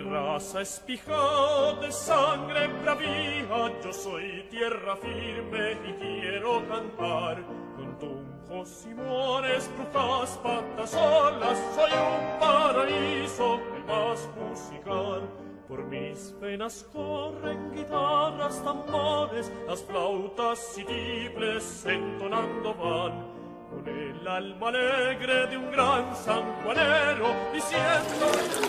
raza espija de sangre bravía, yo soy tierra firme y quiero cantar. Con tumbos y mores, brujas, patas solas, soy un paraíso, el más musical. Por mis venas corren guitarras, tambores, las flautas y tibles entonando van. Con el alma alegre de un gran sanjuanero, diciendo...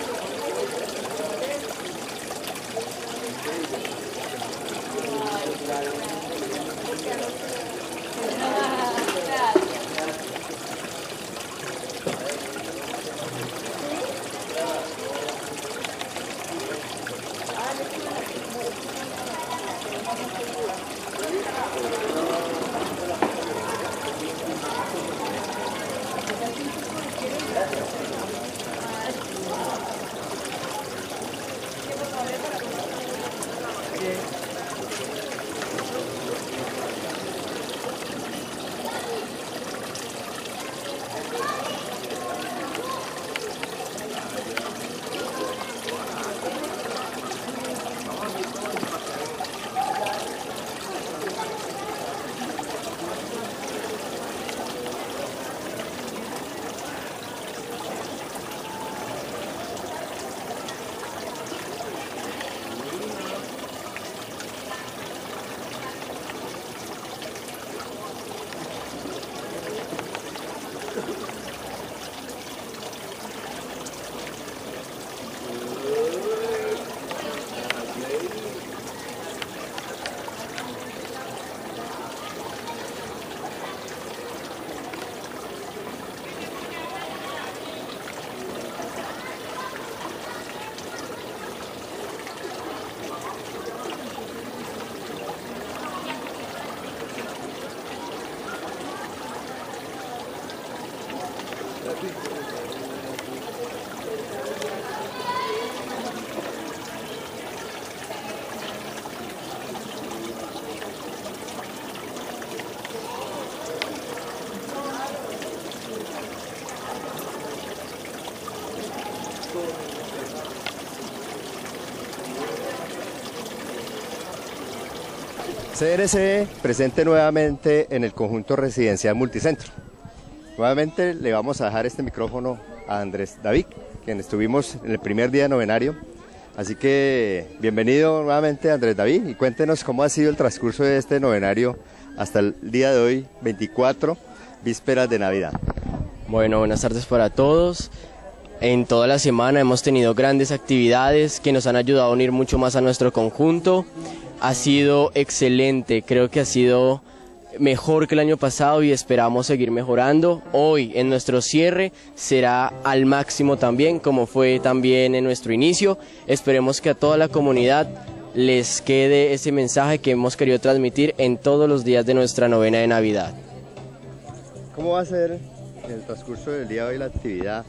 CNC presente nuevamente en el conjunto residencial Multicentro. Nuevamente le vamos a dejar este micrófono a Andrés David, quien estuvimos en el primer día de novenario. Así que bienvenido nuevamente Andrés David y cuéntenos cómo ha sido el transcurso de este novenario hasta el día de hoy, 24, vísperas de Navidad. Bueno, buenas tardes para todos. En toda la semana hemos tenido grandes actividades que nos han ayudado a unir mucho más a nuestro conjunto. Ha sido excelente, creo que ha sido mejor que el año pasado y esperamos seguir mejorando. Hoy en nuestro cierre será al máximo también, como fue también en nuestro inicio. Esperemos que a toda la comunidad les quede ese mensaje que hemos querido transmitir en todos los días de nuestra novena de Navidad. ¿Cómo va a ser en el transcurso del día de hoy la actividad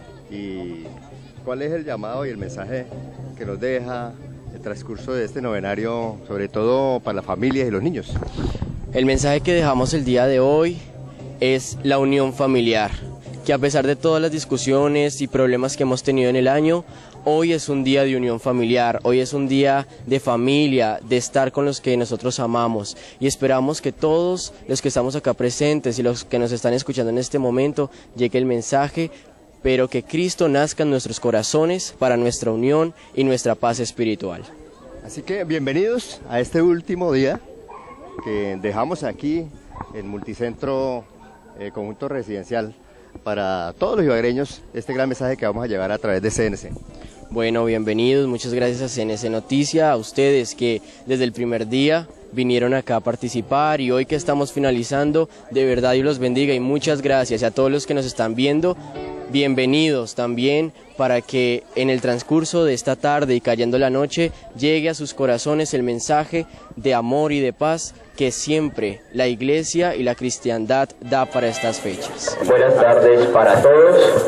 y cuál es el llamado y el mensaje que nos deja el transcurso de este novenario, sobre todo para las familias y los niños? El mensaje que dejamos el día de hoy es la unión familiar, que a pesar de todas las discusiones y problemas que hemos tenido en el año, hoy es un día de unión familiar, hoy es un día de familia, de estar con los que nosotros amamos, y esperamos que todos los que estamos acá presentes y los que nos están escuchando en este momento llegue el mensaje, pero que Cristo nazca en nuestros corazones para nuestra unión y nuestra paz espiritual. Así que bienvenidos a este último día que dejamos aquí en Multicentro Conjunto Residencial para todos los ibaguereños, este gran mensaje que vamos a llevar a través de CNC. Bueno, bienvenidos, muchas gracias a CNC Noticia, a ustedes que desde el primer día vinieron acá a participar y hoy que estamos finalizando, de verdad Dios los bendiga y muchas gracias. Y a todos los que nos están viendo, bienvenidos también para que en el transcurso de esta tarde y cayendo la noche llegue a sus corazones el mensaje de amor y de paz que siempre la Iglesia y la cristiandad da para estas fechas. Buenas tardes para todos.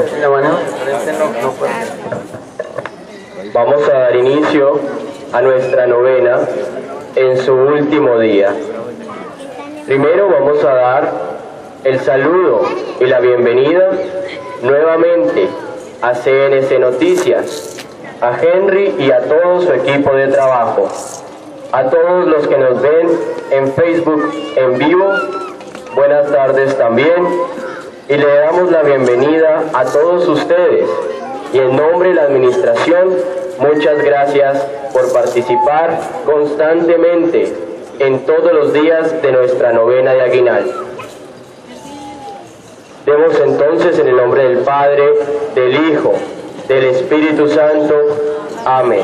Vamos a dar inicio a nuestra novena en su último día. Primero vamos a dar el saludo y la bienvenida nuevamente a CNC Noticias, a Henry y a todo su equipo de trabajo, a todos los que nos ven en Facebook en vivo, buenas tardes también, y le damos la bienvenida a todos ustedes, y en nombre de la administración, muchas gracias por participar constantemente en todos los días de nuestra novena de Aguinaldo. Demos entonces en el nombre del Padre, del Hijo, del Espíritu Santo. Amén.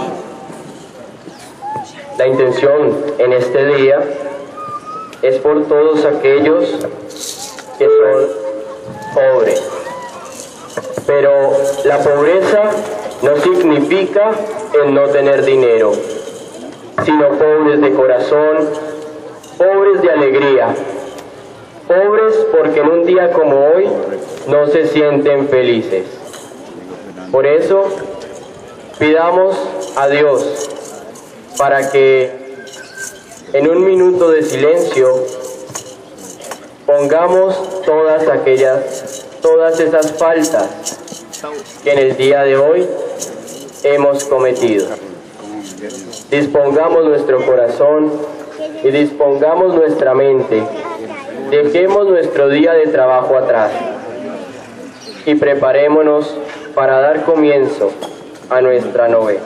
La intención en este día es por todos aquellos que son pobres. Pero la pobreza no significa el no tener dinero, sino pobres de corazón, pobres de alegría, pobres porque en un día como hoy no se sienten felices. Por eso, pidamos a Dios para que en un minuto de silencio pongamos todas esas faltas que en el día de hoy hemos cometido. Dispongamos nuestro corazón y dispongamos nuestra mente. Dejemos nuestro día de trabajo atrás y preparémonos para dar comienzo a nuestra novena.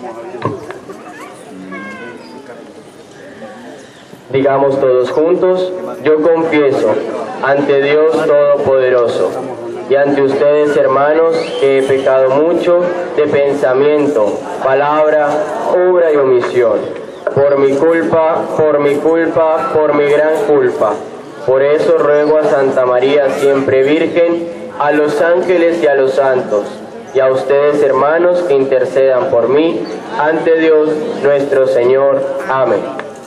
Digamos todos juntos: yo confieso ante Dios Todopoderoso y ante ustedes, hermanos, que he pecado mucho de pensamiento, palabra, obra y omisión, por mi culpa, por mi gran culpa. Por eso ruego a Santa María siempre Virgen, a los ángeles y a los santos, y a ustedes, hermanos, que intercedan por mí ante Dios nuestro Señor. Amén.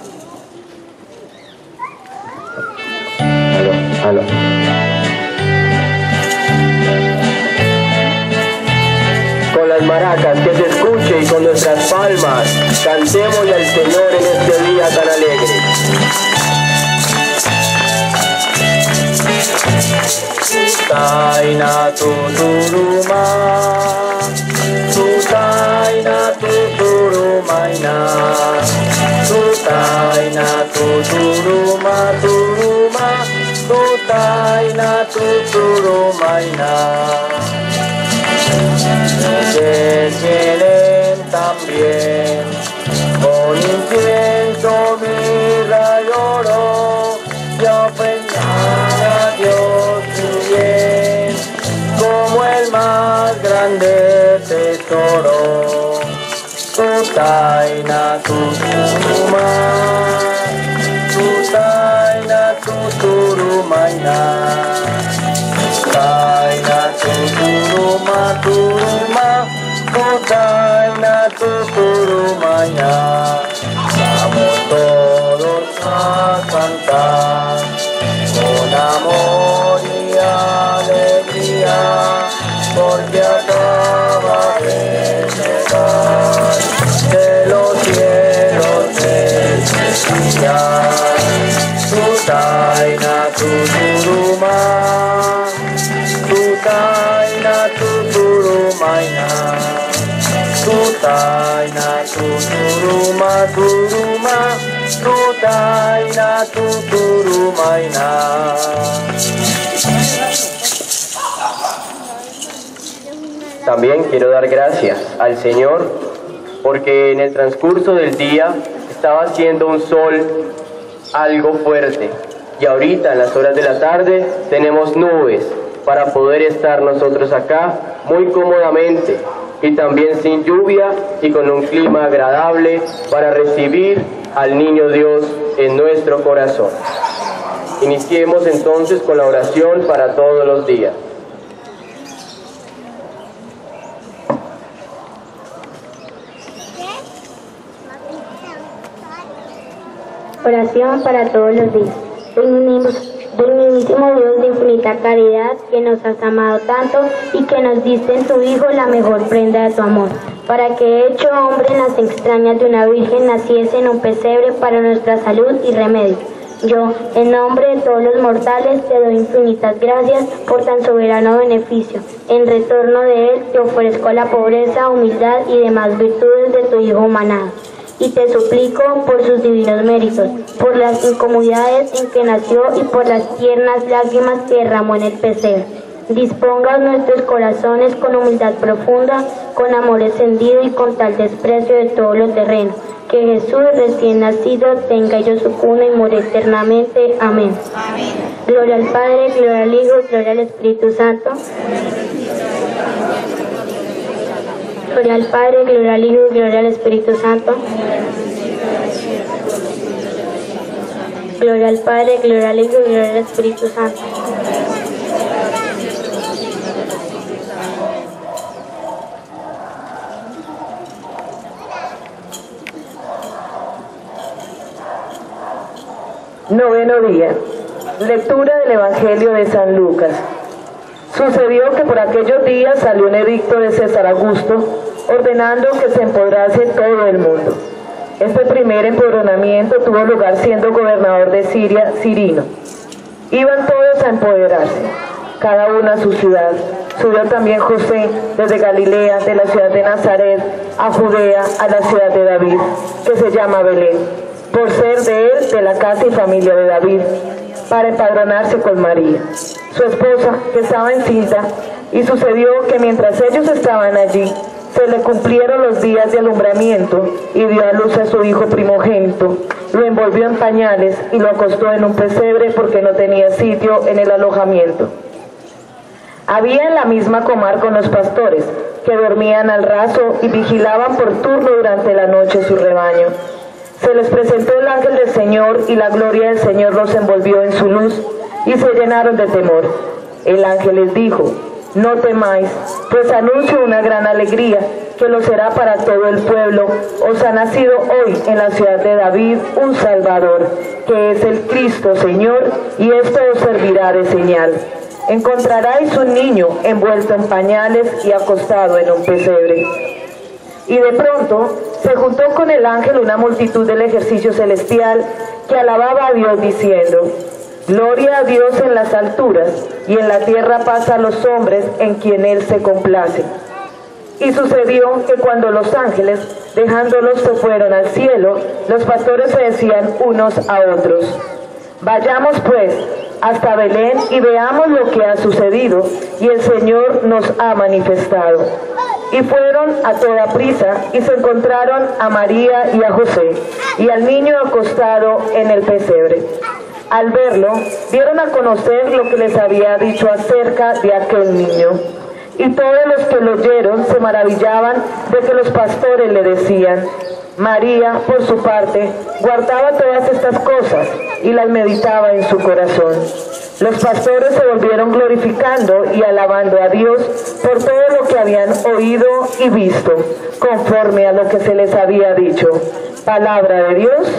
Aló. Con las maracas que se escuche y con nuestras palmas cantemos al Señor en este día tan alegre. Tutaina tuturuma, tutaina tuturumaina, tutaina tuturuma turuma, tutaina tuturumaina. Que quieren también con incienso, mirra y oro y ofrendar a Dios su bien como el más grande tesoro. Tutaina tuturuma, tutaina tuturumaina, tutaina tuturuma turuma, tutaina tuturumaina. Vamos todos a cantar con amor y alegría, porque acaba de llegar de los cielos el Mesías. Tutaina tuturuma, tutaina tuturumaina, tutaina tuturuma turuma, tutaina tuturumaina. También quiero dar gracias al Señor porque en el transcurso del día estaba haciendo un sol algo fuerte y ahorita en las horas de la tarde tenemos nubes para poder estar nosotros acá muy cómodamente y también sin lluvia y con un clima agradable para recibir al Niño Dios en nuestro corazón. Iniciemos entonces con la oración para todos los días. Oración para todos los días. Benignísimo Dios de infinita caridad, que nos has amado tanto y que nos diste en tu Hijo la mejor prenda de tu amor, para que hecho hombre en las extrañas de una virgen naciese en un pesebre para nuestra salud y remedio. Yo, en nombre de todos los mortales, te doy infinitas gracias por tan soberano beneficio. En retorno de él, te ofrezco la pobreza, humildad y demás virtudes de tu Hijo humanado. Y te suplico por sus divinos méritos, por las incomodidades en que nació y por las tiernas lágrimas que derramó en el pesebre. Disponga nuestros corazones con humildad profunda, con amor encendido y con tal desprecio de todo lo terreno, que Jesús recién nacido tenga yo su cuna y more eternamente. Amén. Amén. Gloria al Padre, gloria al Hijo, gloria al Espíritu Santo. Gloria al Padre, gloria al Hijo, gloria al Espíritu Santo. Gloria al Padre, gloria al Hijo, gloria al Espíritu Santo. Noveno día. Lectura del Evangelio de San Lucas. Sucedió que por aquellos días salió un edicto de César Augusto ordenando que se empodrase todo el mundo. Este primer empoderamiento tuvo lugar siendo gobernador de Siria, Cirino. Iban todos a empoderarse, cada uno a su ciudad. Subió también José desde Galilea, de la ciudad de Nazaret, a Judea, a la ciudad de David, que se llama Belén, por ser de él, de la casa y familia de David, para empadronarse con María, su esposa, que estaba encinta. Y sucedió que mientras ellos estaban allí, se le cumplieron los días de alumbramiento y dio a luz a su hijo primogénito. Lo envolvió en pañales y lo acostó en un pesebre porque no tenía sitio en el alojamiento. Había en la misma comarca unos pastores que dormían al raso y vigilaban por turno durante la noche su rebaño. Se les presentó el ángel del Señor y la gloria del Señor los envolvió en su luz y se llenaron de temor. El ángel les dijo: no temáis, pues anuncio una gran alegría que lo será para todo el pueblo. Os ha nacido hoy en la ciudad de David un Salvador, que es el Cristo Señor, y esto os servirá de señal. Encontraréis un niño envuelto en pañales y acostado en un pesebre. Y de pronto se juntó con el ángel una multitud del ejército celestial que alababa a Dios diciendo: gloria a Dios en las alturas y en la tierra paz a los hombres en quien Él se complace. Y sucedió que cuando los ángeles, dejándolos, se fueron al cielo, los pastores se decían unos a otros: vayamos pues hasta Belén y veamos lo que ha sucedido y el Señor nos ha manifestado. Y fueron a toda prisa y se encontraron a María y a José y al niño acostado en el pesebre. Al verlo, dieron a conocer lo que les había dicho acerca de aquel niño. Y todos los que lo oyeron se maravillaban de que los pastores le decían. María, por su parte, guardaba todas estas cosas y las meditaba en su corazón. Los pastores se volvieron glorificando y alabando a Dios por todo lo que habían oído y visto, conforme a lo que se les había dicho. Palabra de Dios.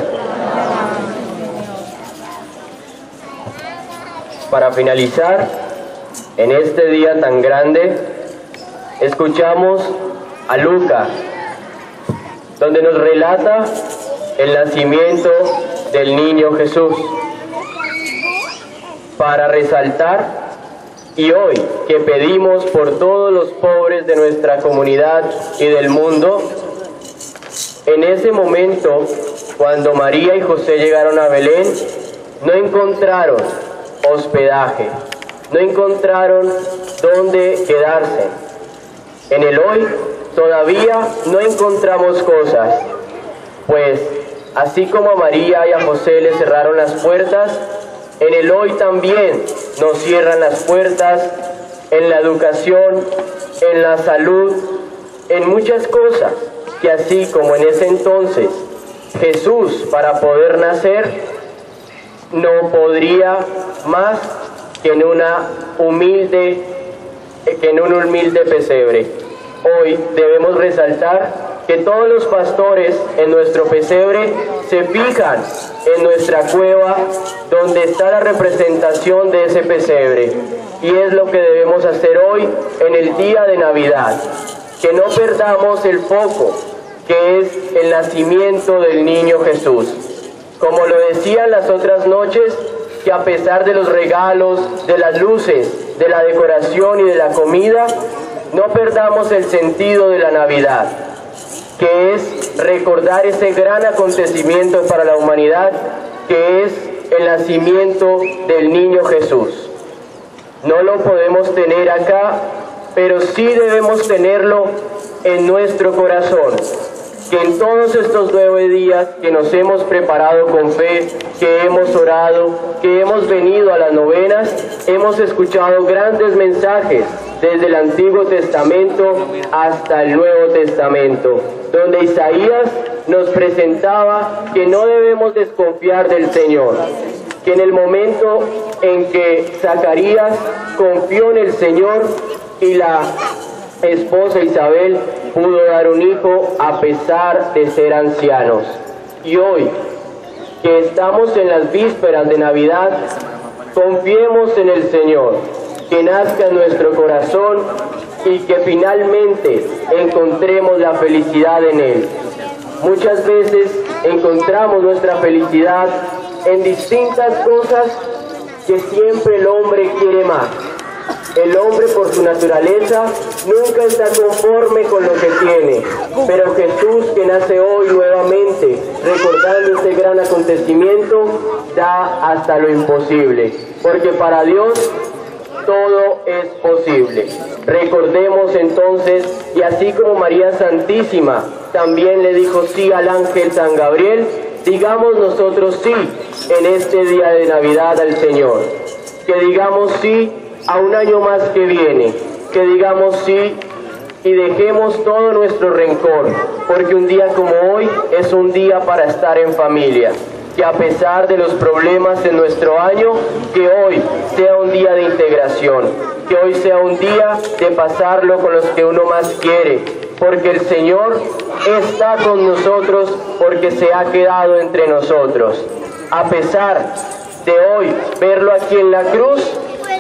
Para finalizar, en este día tan grande, escuchamos a Lucas, donde nos relata el nacimiento del niño Jesús, para resaltar, y hoy que pedimos por todos los pobres de nuestra comunidad y del mundo, en ese momento, cuando María y José llegaron a Belén, no encontraron hospedaje, no encontraron dónde quedarse. En el hoy todavía no encontramos cosas, pues así como a María y a José les cerraron las puertas, en el hoy también nos cierran las puertas en la educación, en la salud, en muchas cosas que así como en ese entonces Jesús, para poder nacer, no podría más que en un humilde pesebre. Hoy debemos resaltar que todos los pastores en nuestro pesebre se fijan en nuestra cueva donde está la representación de ese pesebre, y es lo que debemos hacer hoy en el día de Navidad, que no perdamos el foco, que es el nacimiento del niño Jesús. Como lo decían las otras noches, que a pesar de los regalos, de las luces, de la decoración y de la comida, no perdamos el sentido de la Navidad, que es recordar ese gran acontecimiento para la humanidad, que es el nacimiento del niño Jesús. No lo podemos tener acá, pero sí debemos tenerlo en nuestro corazón, que en todos estos 9 días que nos hemos preparado con fe, que hemos orado, que hemos venido a las novenas, hemos escuchado grandes mensajes desde el Antiguo Testamento hasta el Nuevo Testamento, donde Isaías nos presentaba que no debemos desconfiar del Señor, que en el momento en que Zacarías confió en el Señor y la esposa Isabel pudo dar un hijo a pesar de ser ancianos. Y hoy, que estamos en las vísperas de Navidad, confiemos en el Señor, que nazca en nuestro corazón y que finalmente encontremos la felicidad en Él. Muchas veces encontramos nuestra felicidad en distintas cosas que siempre el hombre quiere más. El hombre, por su naturaleza, nunca está conforme con lo que tiene, pero Jesús, que nace hoy nuevamente, recordando este gran acontecimiento, da hasta lo imposible, porque para Dios todo es posible. Recordemos entonces, y así como María Santísima también le dijo sí al ángel San Gabriel, digamos nosotros sí en este día de Navidad al Señor, que digamos sí a un año más que viene, que digamos sí y dejemos todo nuestro rencor, porque un día como hoy es un día para estar en familia, que a pesar de los problemas en nuestro año, que hoy sea un día de integración, que hoy sea un día de pasarlo con los que uno más quiere, porque el Señor está con nosotros, porque se ha quedado entre nosotros. A pesar de hoy verlo aquí en la cruz,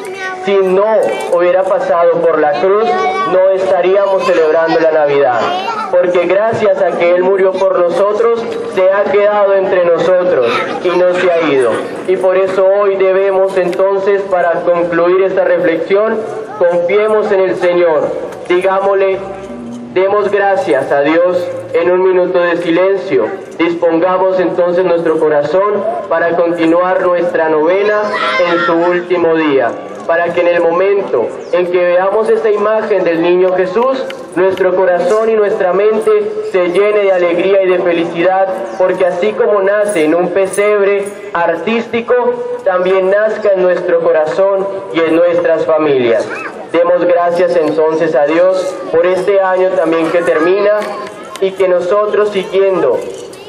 si no hubiera pasado por la cruz, no estaríamos celebrando la Navidad, porque gracias a que Él murió por nosotros, se ha quedado entre nosotros y no se ha ido. Y por eso hoy debemos entonces, para concluir esta reflexión, confiemos en el Señor, digámosle, demos gracias a Dios en un minuto de silencio. Dispongamos entonces nuestro corazón para continuar nuestra novena en su último día, para que en el momento en que veamos esta imagen del niño Jesús, nuestro corazón y nuestra mente se llene de alegría y de felicidad, porque así como nace en un pesebre artístico, también nazca en nuestro corazón y en nuestras familias. Demos gracias entonces a Dios por este año también que termina, y que nosotros, siguiendo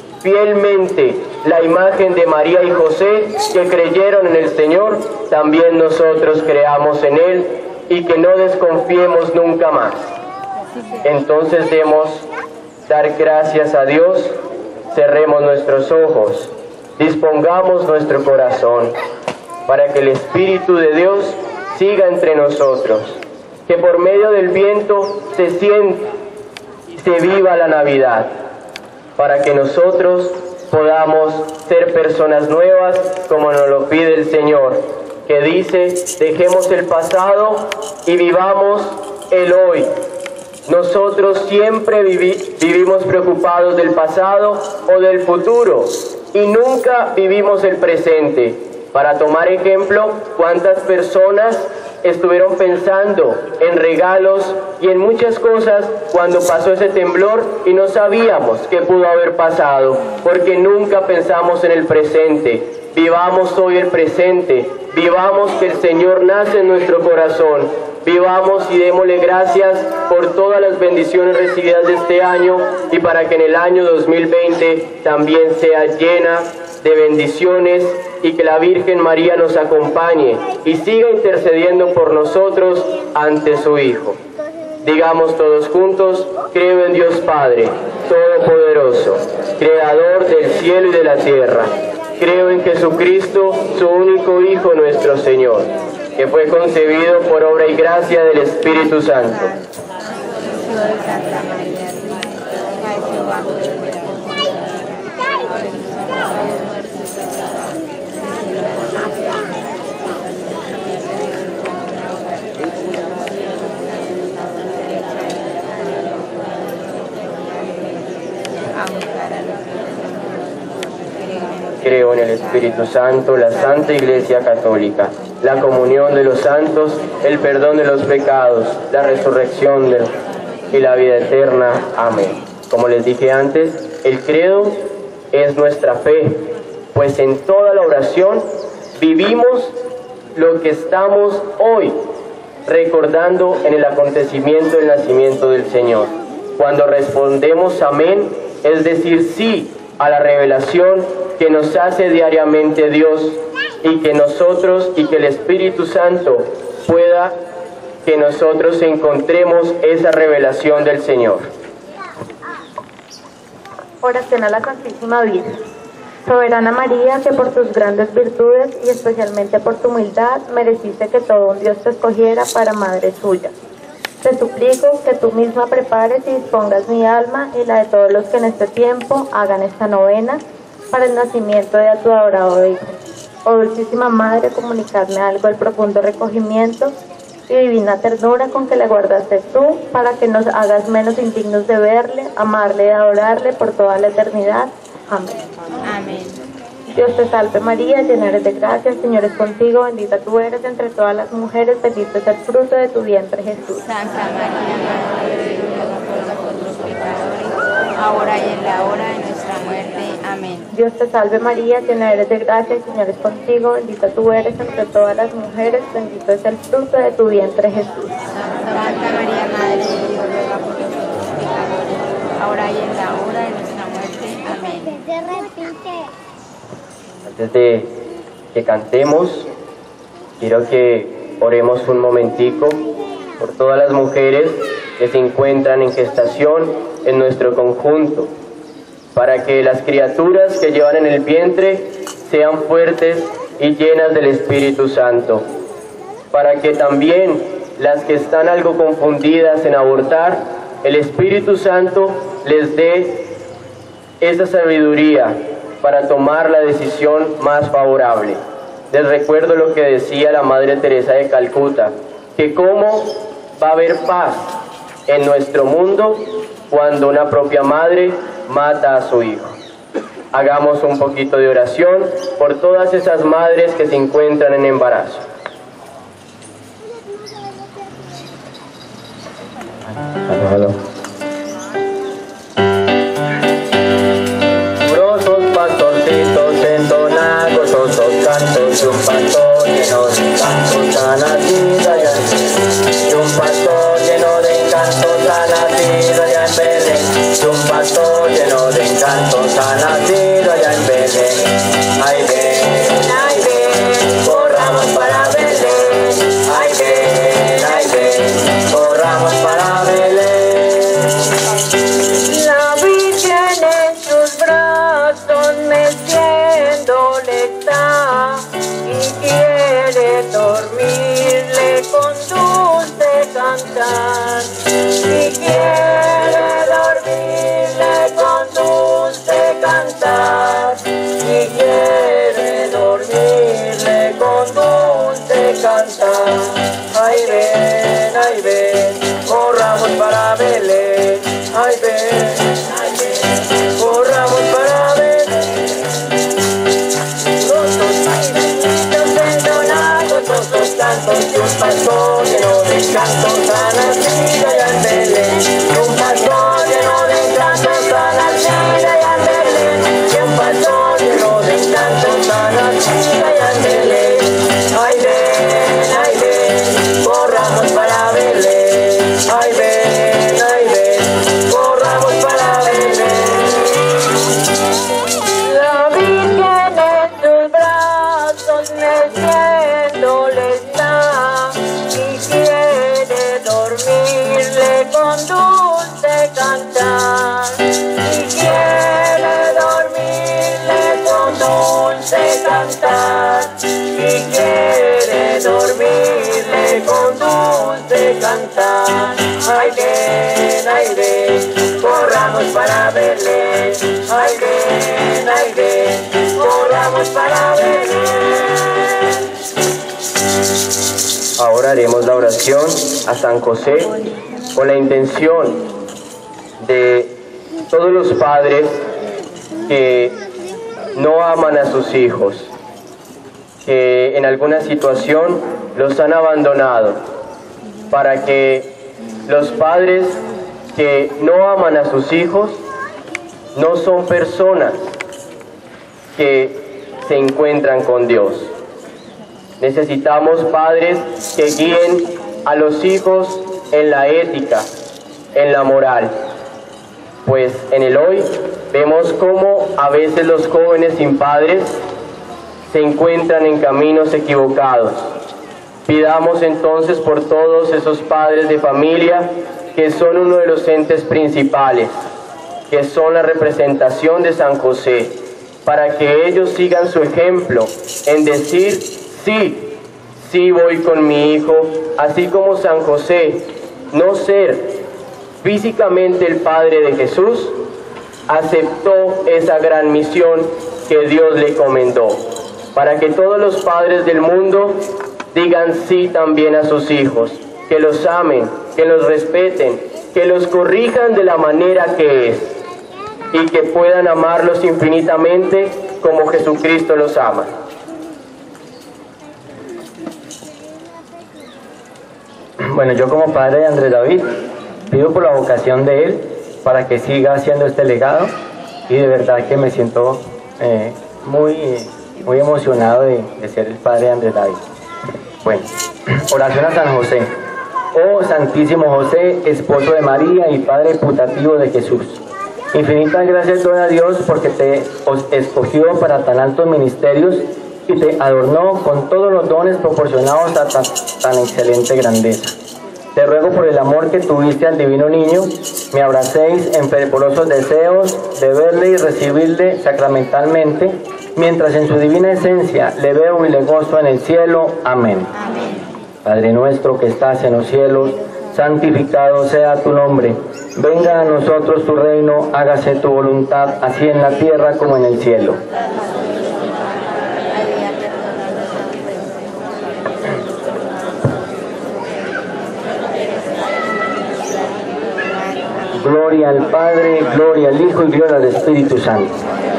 fielmente la imagen de María y José, que creyeron en el Señor, también nosotros creamos en Él y que no desconfiemos nunca más. Entonces debemos dar gracias a Dios, cerremos nuestros ojos, dispongamos nuestro corazón para que el Espíritu de Dios siga entre nosotros, que por medio del viento se sienta y se viva la Navidad, para que nosotros podamos ser personas nuevas como nos lo pide el Señor, que dice, dejemos el pasado y vivamos el hoy. Nosotros siempre vivimos preocupados del pasado o del futuro y nunca vivimos el presente. Para tomar ejemplo, ¿cuántas personas estuvieron pensando en regalos y en muchas cosas cuando pasó ese temblor y no sabíamos qué pudo haber pasado? Porque nunca pensamos en el presente. Vivamos hoy el presente, vivamos que el Señor nace en nuestro corazón, vivamos y démosle gracias por todas las bendiciones recibidas de este año, y para que en el año 2020 también sea llena de bendiciones, y que la Virgen María nos acompañe y siga intercediendo por nosotros ante su Hijo. Digamos todos juntos, creo en Dios Padre, Todopoderoso, Creador del cielo y de la tierra. Creo en Jesucristo, su único Hijo, nuestro Señor, que fue concebido por obra y gracia del Espíritu Santo. Creo en el Espíritu Santo, la Santa Iglesia Católica, la comunión de los santos, el perdón de los pecados, la resurrección y la vida eterna. Amén. Como les dije antes, el credo es nuestra fe, pues en toda la oración vivimos lo que estamos hoy recordando en el acontecimiento del nacimiento del Señor. Cuando respondemos amén, es decir sí a la revelación que nos hace diariamente Dios, y que nosotros y que el Espíritu Santo pueda que nosotros encontremos esa revelación del Señor. Oración a la Santísima Virgen. Soberana María, que por tus grandes virtudes y especialmente por tu humildad mereciste que todo un Dios te escogiera para madre suya. Te suplico que tú misma prepares y dispongas mi alma y la de todos los que en este tiempo hagan esta novena para el nacimiento de tu adorado Hijo. Oh Dulcísima Madre, comunicadme algo del profundo recogimiento y divina ternura con que le guardaste tú, para que nos hagas menos indignos de verle, amarle y adorarle por toda la eternidad. Amén. Amén. Dios te salve María, llena eres de gracia, el Señor es contigo, bendita tú eres entre todas las mujeres, bendito es el fruto de tu vientre Jesús. Santa María, Madre de Dios, ruega por nosotros pecadores, ahora y en la hora de nuestra muerte. Amén. Dios te salve María, llena eres de gracia, el Señor es contigo, bendita tú eres entre todas las mujeres, bendito es el fruto de tu vientre Jesús. Santa María, Madre de Dios, ruega por nosotros pecadores, ahora y en la hora de nuestra muerte. Amén. Antes de que cantemos, quiero que oremos un momentico por todas las mujeres que se encuentran en gestación en nuestro conjunto, para que las criaturas que llevan en el vientre sean fuertes y llenas del Espíritu Santo, para que también las que están algo confundidas en abortar, el Espíritu Santo les dé esa sabiduría para tomar la decisión más favorable. Les recuerdo lo que decía la Madre Teresa de Calcuta, que cómo va a haber paz en nuestro mundo cuando una propia madre mata a su hijo. Hagamos un poquito de oración por todas esas madres que se encuentran en embarazo. Pastorcitos entonan gozosos cantos, y un pastor lleno de encantos ha nacido allá en Belén. Y un pastor lleno de encantos ha nacido allá en Belén. Y un pastor lleno de encantos ha nacido allá en Belén. Ay ven, corramos para Belén. Ay ven, corramos para Belén. La Virgen en sus brazos meciéndole está y quiere dormirle con dulce cantar. Y quiere dormirle con dulce cantar. Y quiere dormirle con dulce cantar. Ay ven, corramos para Belén. Ay ven, corramos para Belén. Los cantos y un pastor lleno de encantos ha nacido allá en Belén. Y un pastor lleno de encantos ha nacido allá en Belén. Y un pastor lleno de encantos ha nacido allá en Belén. Ay ven, corramos para Belén. Ay ven, corramos para Belén. La Virgen en sus brazos meciéndole está y quiere dormirle con dulce cantar. Y quiere dormirle con dulce cantar. Y quiere dormirle con dulce cantar. Ay ven, corramos para Belén. Ay ven, corramos para Belén. Ahora haremos la oración a San José con la intención de todos los padres que no aman a sus hijos, que en alguna situación los han abandonado, para que los padres que no aman a sus hijos no son personas que se encuentran con Dios. Necesitamos padres que guíen a los hijos en la ética, en la moral, pues en el hoy vemos cómo a veces los jóvenes sin padres se encuentran en caminos equivocados. Pidamos entonces por todos esos padres de familia que son uno de los entes principales, que son la representación de San José, para que ellos sigan su ejemplo en decir sí voy con mi hijo, así como San José, no ser físicamente el padre de Jesús, aceptó esa gran misión que Dios le encomendó, para que todos los padres del mundo digan sí también a sus hijos, que los amen, que los respeten, que los corrijan de la manera que es, y que puedan amarlos infinitamente como Jesucristo los ama. Bueno, yo como padre de Andrés David, pido por la vocación de él para que siga haciendo este legado, y de verdad que me siento muy emocionado de ser el padre de Andrés David. Bueno, oración a San José. Oh Santísimo José, esposo de María y padre putativo de Jesús, infinitas gracias doy a Dios porque te escogió para tan altos ministerios y te adornó con todos los dones proporcionados a tan excelente grandeza. Te ruego por el amor que tuviste al divino niño, me abracéis en fervorosos deseos de verle y recibirle sacramentalmente, mientras en su divina esencia le veo y le gozo en el cielo. Amén. Amén. Padre nuestro que estás en los cielos, santificado sea tu nombre. Venga a nosotros tu reino, hágase tu voluntad, así en la tierra como en el cielo. Gloria al Padre, gloria al Hijo y gloria al Espíritu Santo.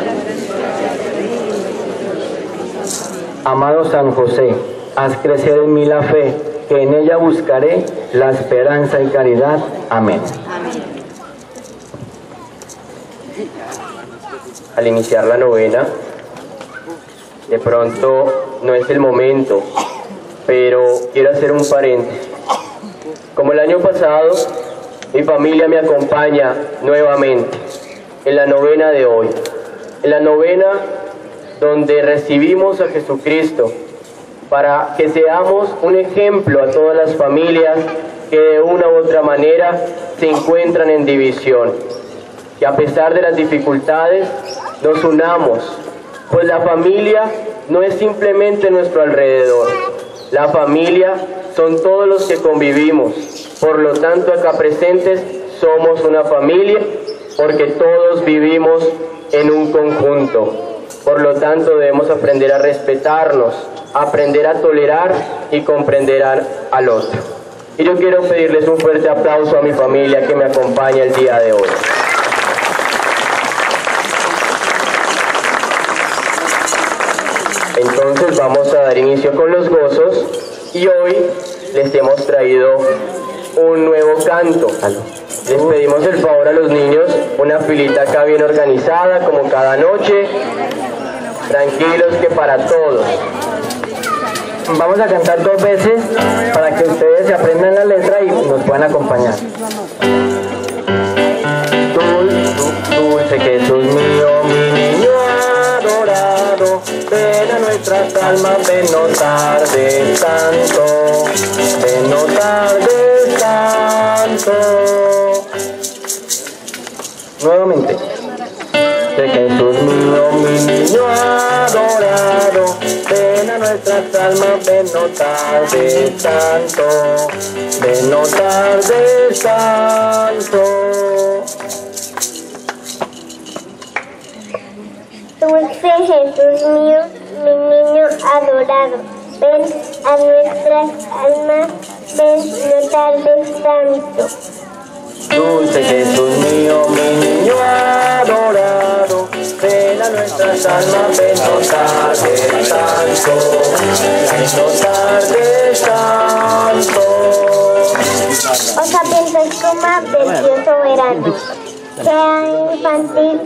Amado San José, haz crecer en mí la fe, que en ella buscaré la esperanza y caridad. Amén. Al iniciar la novena, de pronto no es el momento, pero quiero hacer un paréntesis. Como el año pasado, mi familia me acompaña nuevamente en la novena de hoy, en la novena donde recibimos a Jesucristo, para que seamos un ejemplo a todas las familias que de una u otra manera se encuentran en división, que a pesar de las dificultades nos unamos, pues la familia no es simplemente nuestro alrededor, la familia son todos los que convivimos, por lo tanto acá presentes somos una familia, porque todos vivimos en un conjunto, por lo tanto debemos aprender a respetarnos, aprender a tolerar y comprender al otro. Y yo quiero pedirles un fuerte aplauso a mi familia que me acompaña el día de hoy. Entonces vamos a dar inicio con los gozos y hoy les hemos traído un nuevo canto. Les pedimos el favor a los niños, una filita acá bien organizada como cada noche, tranquilos que para todos. Vamos a cantar 2 veces para que ustedes se aprendan la letra y nos puedan acompañar. Dulce Jesús mío, mi niño adorado, ven a nuestras almas, ven no tarde tanto, ven no tarde tanto. Nuevamente. De Jesús mío, mi niño adorado, ven a nuestras almas, ven no tarde tanto, ven no tarde tanto. Dulce Jesús mío, mi niño adorado, ven a nuestras almas, ven no tardes tanto. Dulce Jesús mío, mi niño adorado, ven a nuestras almas, ven no tardes tanto, ven no tardes tanto. O sapienza escuma del Dios soberano, sea infantil,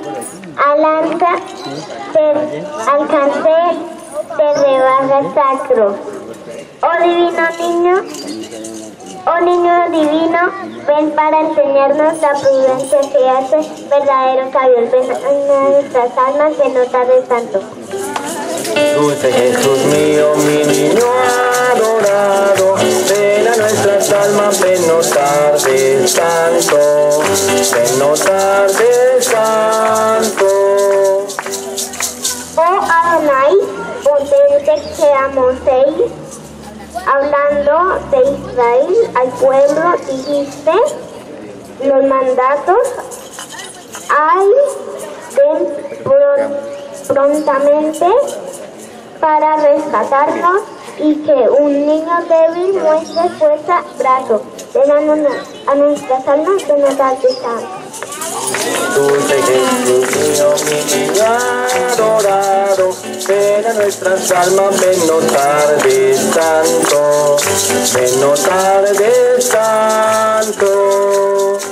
alcance, te rebasa sacro. Oh divino niño, oh niño divino, ven para enseñarnos la prudencia que hace verdadero sabios. Ven a nuestras almas de no tardes tanto. Dulce Jesús mío, mi niño adorado, ven a nuestras almas, ven no tardes tanto, ven no tardes tanto. Oh Adonai, potente que amoséis, hablando de Israel al pueblo, dijiste los mandatos, ay, ven prontamente para rescatarnos y que un niño débil muestre fuerza, brazo. Ven a nuestras almas de no tardes tanto. Dulce Jesús mío, mi niño adorado, ven a nuestras almas, ven no tardes tanto, ven no tardes tanto.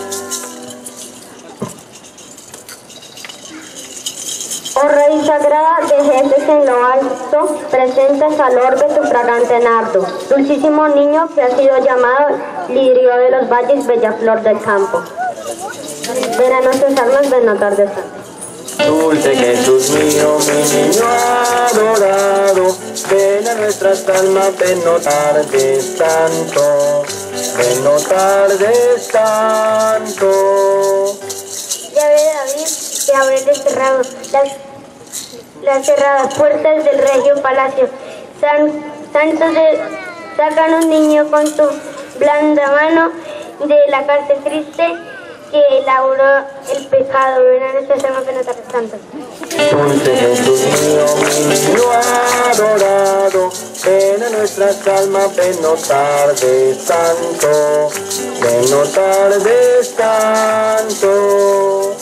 Oh Rey sagrada de jefes en lo alto, presentes al orbe tu fragante nardo, dulcísimo niño que ha sido llamado lirio de los valles, bella flor del campo. Ven a nuestras almas de no tardes tanto. Dulce Jesús mío, mi niño adorado, ven a nuestras almas, ven no tardes tanto, ven no tardes tanto. Llave David, que abre las cerradas puertas del regio palacio. Santos sacan un niño con tu blanda mano de la cárcel triste que elaboró el pecado. Ven a nuestras almas de no tardes tanto. Dulce Jesús mío, mi niño adorado, ven a nuestras almas, ven no tardes tanto, ven no tardes tanto.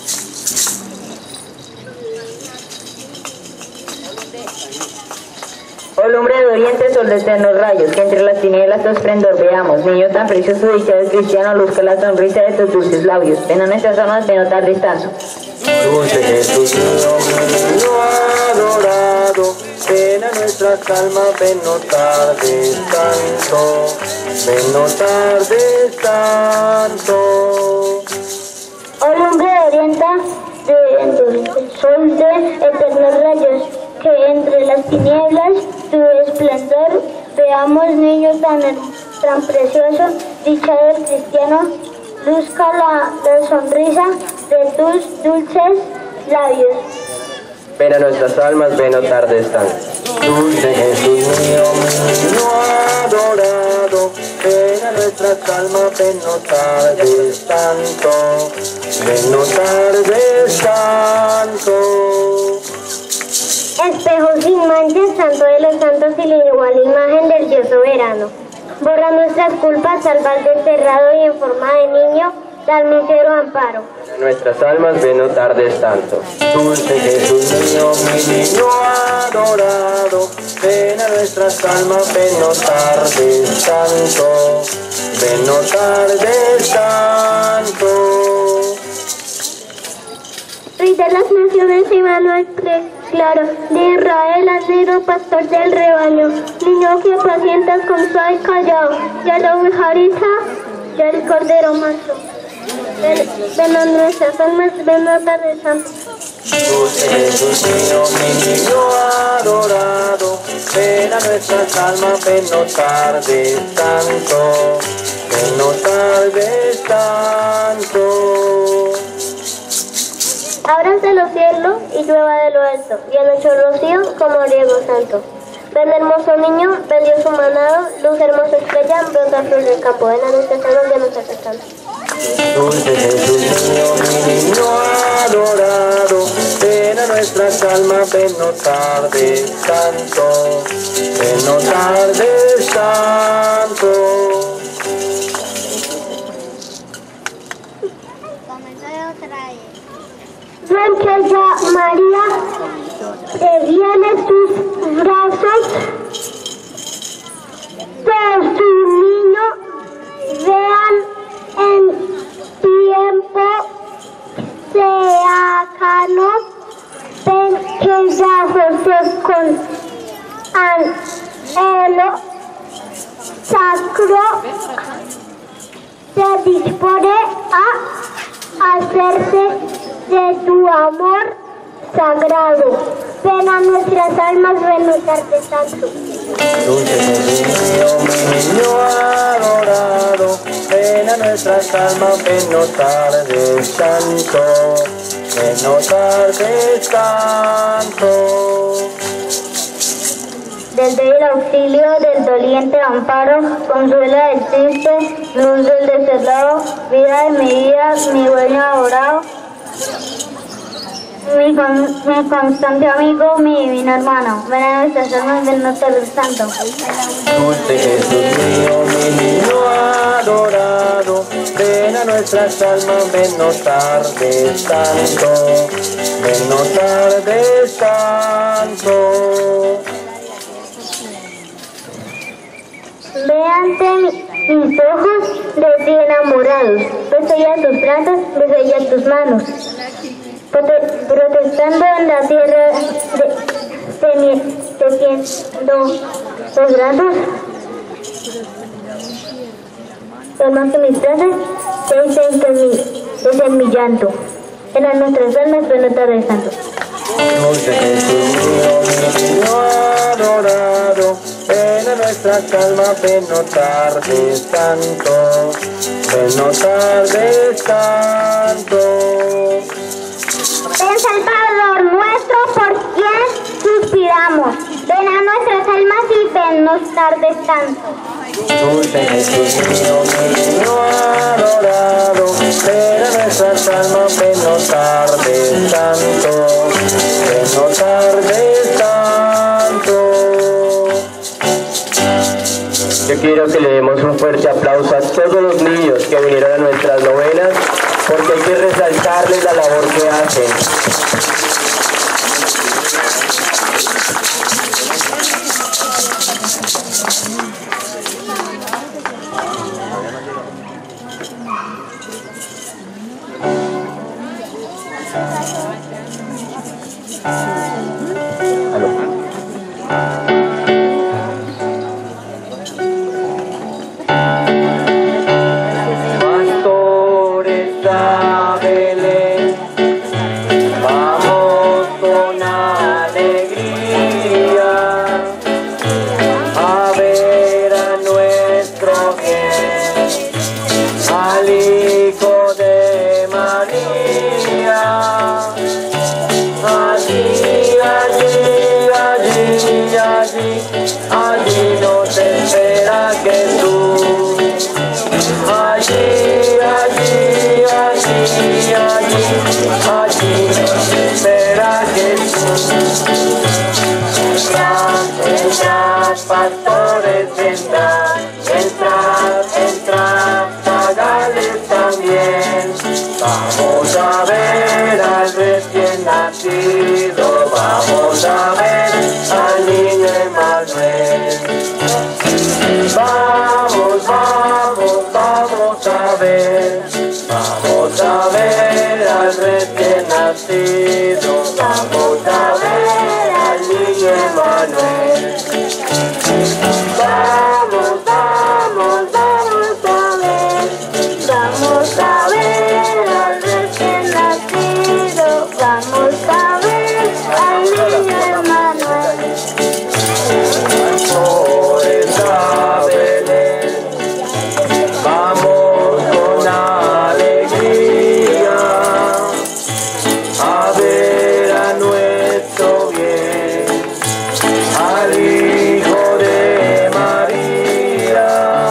Oh lumbre de oriente, sol de eternos rayos, que entre las tinieblas tu esplendor veamos. Niño tan precioso, dichado cristiano, luzca la sonrisa de tus dulces labios. Ven a nuestras almas, ven no tardes tanto. Dulce Jesús mío, mi niño adorado, ven a nuestras almas, ven no tardes tanto, ven no tardes tanto. Oh lumbre de oriente, sol de eternos rayos, que entre las tinieblas tu esplendor veamos. Niño tan precioso, dichado el cristiano, luzca la sonrisa de tus dulces labios. Ven a nuestras almas, ven no tardes tanto. Dulce Jesús mío, mi niño adorado, ven a nuestras almas, ven no tardes tanto, ven no tardes tanto. Espejo sin manchas, santo de los santos y la igual imagen del Dios soberano. Borra nuestras culpas, salvar desterrado y en forma de niño, dar mísero amparo. Nuestras almas, ven no tardes tanto. Dulce Jesús mío, mi niño adorado, ven a nuestras almas, ven no tardes tanto, ven no tardes tanto. Rey de las naciones, Emmanuel claro, de Israel, asero, pastor del rebaño, niño que apacientas con suave callado, ya la ovejarita, ya el cordero macho. Ven a nuestras almas, ven a tardes santo. Dulce Jesús mío, mi niño adorado, ven a nuestras almas, ven no tardes tanto, ven no tardes tanto. Ábranse los cielos y llueva de lo alto, y el hecho rocío como riego santo. Ven hermoso niño, ven Dios su manado, luz hermosa estrella, brota flor del campo. Ven a nuestras almas de nuestras tanto. Dulce Jesús mío, mi niño adorado, ven a nuestras almas, ven no tardes tanto, ven no tardes tanto. Doncella María previene sus brazos de su niño, vean en tiempo cercano, ven que ya José con anhelo sacro se dispone a hacerse de tu amor sagrado. Ven a nuestras almas, ven nuestro santo. Dulce Jesús mío, mi niño adorado, ven a nuestras almas, ven no tardes tanto, ven no tardes tanto. Desde el auxilio del doliente amparo, consuela del triste, luz del desolado, vida de mi vida, mi dueño adorado, mi constante amigo, mi divino hermano. Ven a nuestras almas, ven no tardes tanto. Dulce Jesús mío, mi niño adorado, ven a nuestras almas, ven no tardes tanto, ven no tardes tanto. Ve ante mis ojos de enamorados, besella tus brazos, besella tus manos, protestando en la tierra, teniendo los brazos, son más que mis brazos, es en mi llanto, en nuestras almas, pero no tardes tanto. Dulce Jesús mío, mi niño adorado, ven a nuestras almas, ven no tardes tanto, ven no tardes tanto. Ven Salvador nuestro, por quien suspiramos, ven a nuestras almas y ven no tardes tanto. Dulce Jesús mío, mi niño adorado, ven a nuestras almas, ven no tardes tanto, ven no tardes tanto. Yo quiero que le demos un fuerte aplauso a todos los niños que vinieron a nuestras novenas, porque hay que resaltarles la labor que hacen. Pastores, entrad, pagales también. Vamos a ver al recién nacido, vamos a ver al niño Emmanuel. Vamos a ver al recién nacido, vamos a ver al niño Emmanuel. Vamos a ver al recién nacido, vamos a ver al niño Emmanuel. Vamos con alegría a ver a nuestro bien, al Hijo de María.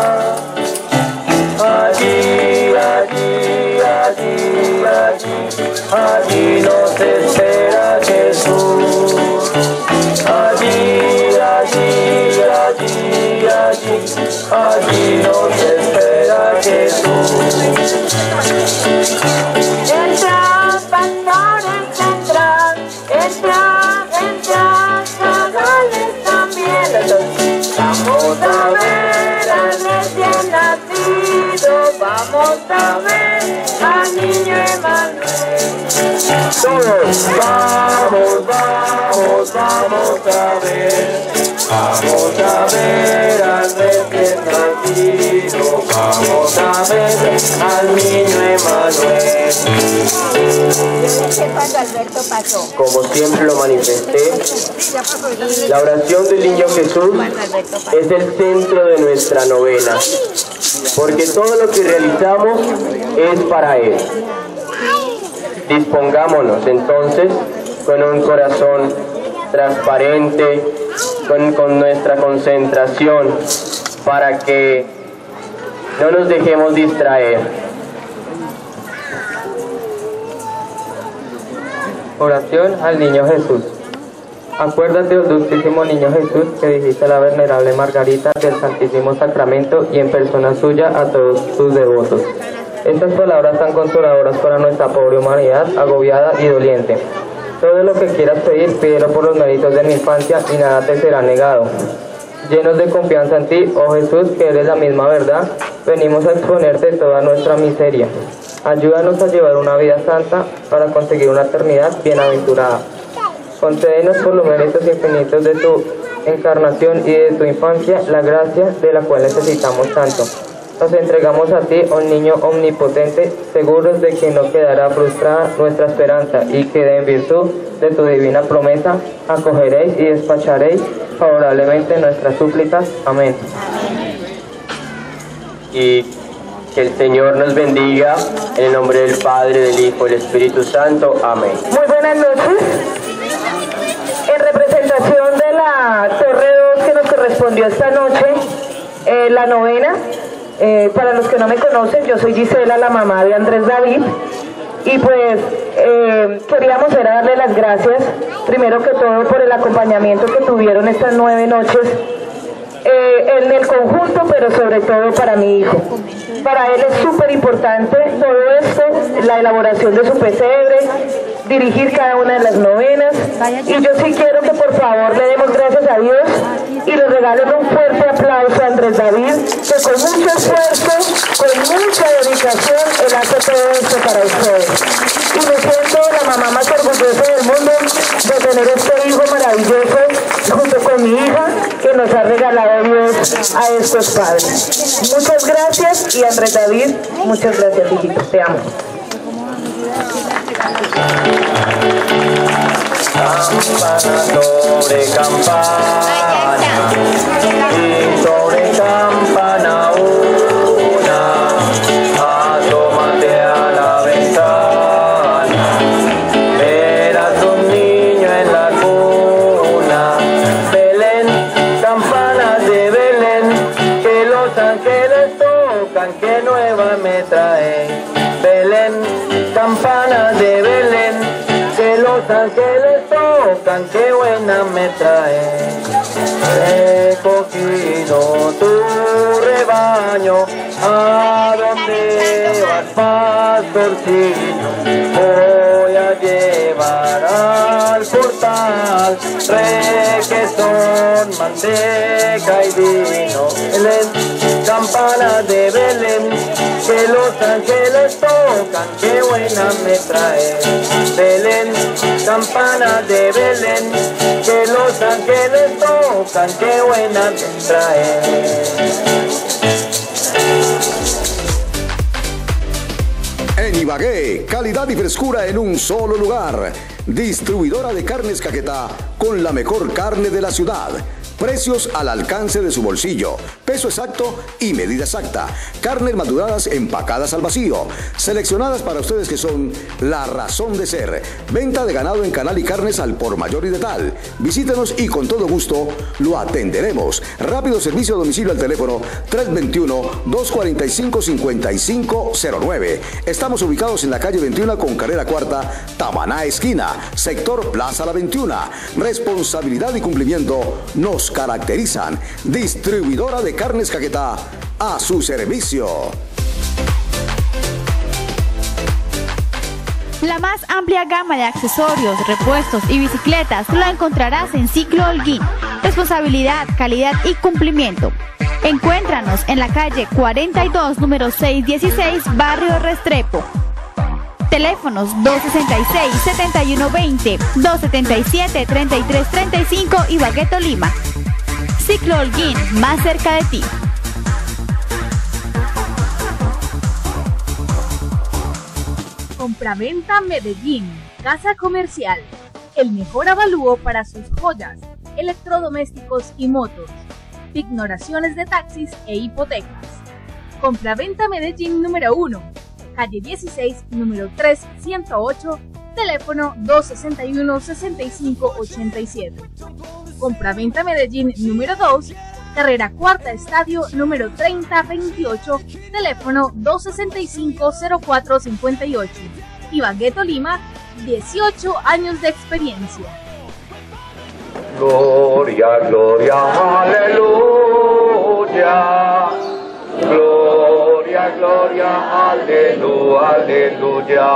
Allí nos espera Jesús. Allí nos espera Jesús. Entrad, pastores, ver al recién nacido, vamos a ver al niño Emanuel. Como siempre lo manifesté, la oración del niño Jesús es el centro de nuestra novena, porque todo lo que realizamos es para Él. Dispongámonos entonces con un corazón transparente, con nuestra concentración, para que no nos dejemos distraer. Oración al Niño Jesús. Acuérdate, oh dulcísimo Niño Jesús, que dijiste a la venerable Margarita del Santísimo Sacramento y en persona suya a todos tus devotos. Estas palabras tan consoladoras para nuestra pobre humanidad, agobiada y doliente. Todo lo que quieras pedir, pídelo por los méritos de mi infancia y nada te será negado. Llenos de confianza en ti, oh Jesús, que eres la misma verdad, venimos a exponerte toda nuestra miseria. Ayúdanos a llevar una vida santa para conseguir una eternidad bienaventurada. Concédenos por los méritos infinitos de tu encarnación y de tu infancia la gracia de la cual necesitamos tanto. Nos entregamos a ti, oh niño omnipotente, seguros de que no quedará frustrada nuestra esperanza y que en virtud de tu divina promesa acogeréis y despacharéis favorablemente nuestras súplicas. Amén. Y que el Señor nos bendiga en el nombre del Padre, del Hijo y del Espíritu Santo. Amén. Muy buenas noches. En representación de la Torre 2 que nos correspondió esta noche, la novena, para los que no me conocen, yo soy Gisela, la mamá de Andrés David, y pues queríamos era darle las gracias, primero que todo por el acompañamiento que tuvieron estas 9 noches, en el conjunto, pero sobre todo para mi hijo. Para él es súper importante todo esto, la elaboración de su pesebre, dirigir cada una de las novenas, y yo sí quiero que por favor le demos gracias a Dios y le regalen un fuerte aplauso a Andrés David, que con mucho esfuerzo, con mucha dedicación, él hace todo esto para ustedes. Y me siento la mamá más orgullosa del mundo de tener este hijo maravilloso junto con mi hija que nos ha regalado Dios a estos padres. Muchas gracias, y Andrés David, muchas gracias, hijito, te amo. Campana sobre campana y sobre campana una, asómate a la ventana, verás un niño en la cuna. Belén, campanas de Belén, que los ángeles tocan, que nueva me traen. Belén, campanas de Belén, que los ángeles tocan, qué buena me trae. He cogido tu rebaño, ¿a dónde vas, pastorcillo? Voy a llevar al portal requesón, manteca y vino. Belén, campana de Belén, que los ángeles tocan, qué buena me trae. Belén, campana de Belén, que los ángeles tocan, qué buena me trae. En Ibagué, calidad y frescura en un solo lugar. Distribuidora de carnes Caquetá, con la mejor carne de la ciudad. Precios al alcance de su bolsillo, peso exacto y medida exacta. Carnes maduradas empacadas al vacío, seleccionadas para ustedes que son la razón de ser. Venta de ganado en canal y carnes al por mayor y de tal. Visítenos y con todo gusto lo atenderemos. Rápido servicio a domicilio al teléfono 321-245-5509. Estamos ubicados en la calle 21 con carrera cuarta, Tamaná esquina, sector Plaza La 21. Responsabilidad y cumplimiento nos caracterizan. Distribuidora de carnes Caquetá, a su servicio. La más amplia gama de accesorios, repuestos y bicicletas la encontrarás en Ciclo Holguín. Responsabilidad, calidad y cumplimiento. Encuéntranos en la calle 42, número 616, Barrio Restrepo. Teléfonos 266-7120, 277-3335 y Bagueto Lima. Ciclo Holguín, más cerca de ti. Compraventa Medellín, casa comercial. El mejor avalúo para sus joyas, electrodomésticos y motos. Ignoraciones de taxis e hipotecas. Compraventa Medellín número 1, calle 16, número 3108, teléfono 261-6587. Compraventa Medellín número 2, carrera Cuarta Estadio, número 3028, teléfono 265-0458. Ibagué, Tolima, 18 años de experiencia. Gloria, gloria, aleluya. Gloria, gloria, aleluya, aleluya.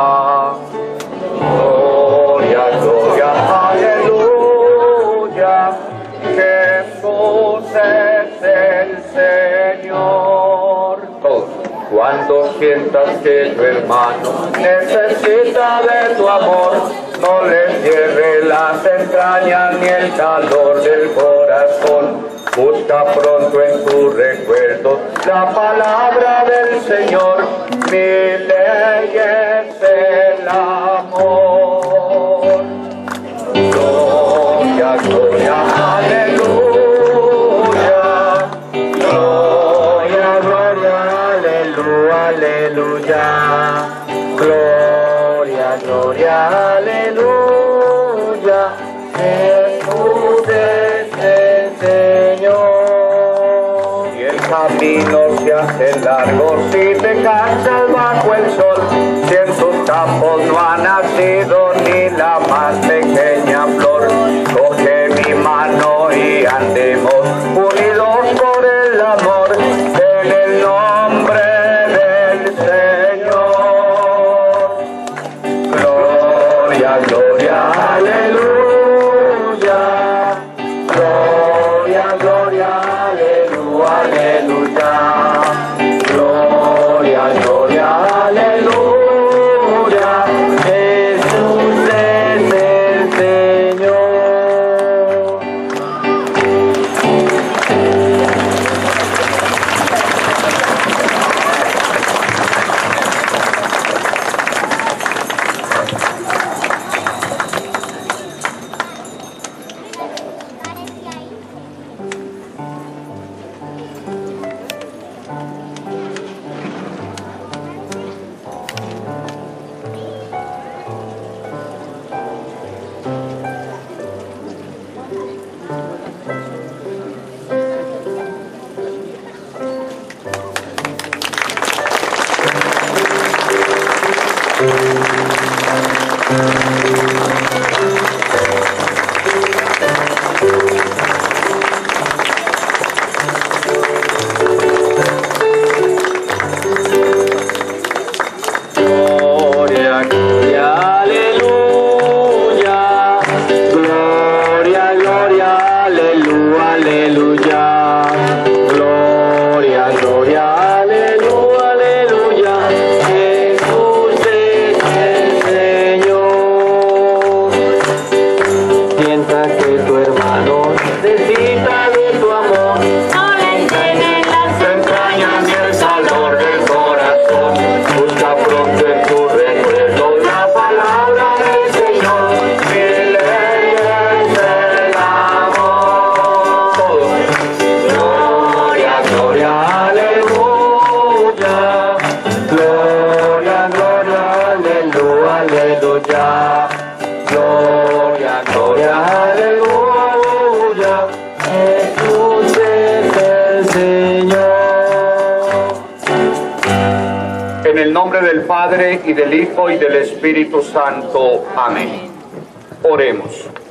Gloria, gloria, aleluya. Jesús es el Señor. Todos. Cuando sientas que tu hermano necesita de tu amor, no le cierre las entrañas ni el calor del corazón. Busca pronto en tu recuerdo la palabra del Señor. Mi ley es el amor. Gloria, gloria, aleluya. Gloria, gloria, aleluya, aleluya. Gloria, gloria, aleluya. Jesús es el Señor. Y el camino se hace largo si te cansas bajo el sol. Si en tus campos no ha nacido ni la más pequeña flor. Coge mi mano y andemos unidos por el amor. En el nombre del Señor. Gloria, gloria, aleluya. Gloria, gloria, aleluya, aleluya. Gloria, gloria, aleluya. Jesús es el Señor. Gloria, gloria, aleluya. Gloria, gloria, aleluya, aleluya. Gloria, gloria, aleluya, aleluya. Jesús es el Señor. Sienta que tu hermano necesita de tu amor. No le llenen las entrañas ni el calor del corazón. Busca pronto en tu recuerdo la palabra del Señor. Mi ley es el amor. Gloria, gloria, aleluya. Gloria, gloria, aleluya, aleluya. Gloria, gloria, aleluya. Jesús es el Señor. En el nombre del Padre, y del Hijo, y del Espíritu Santo. Amén. Oremos.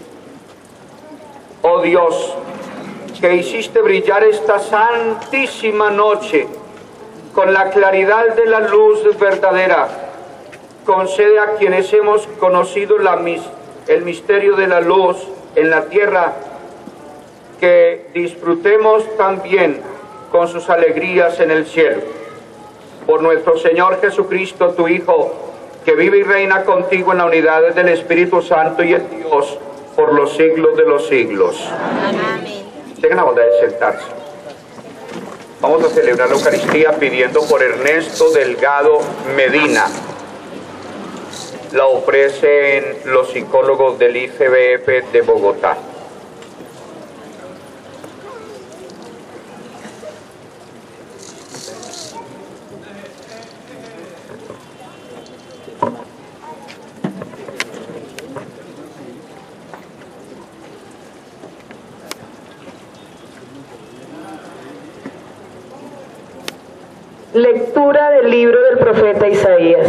Oh Dios, que hiciste brillar esta santísima noche con la claridad de la luz verdadera, concede a quienes hemos conocido el misterio de la luz en la tierra, que disfrutemos también con sus alegrías en el cielo. Por nuestro Señor Jesucristo, tu Hijo, que vive y reina contigo en la unidad del Espíritu Santo y en Dios por los siglos de los siglos. Amén. Tengan la bondad de sentarse. Vamos a celebrar la Eucaristía pidiendo por Ernesto Delgado Medina. La ofrecen los psicólogos del ICBF de Bogotá. Lectura del libro del profeta Isaías.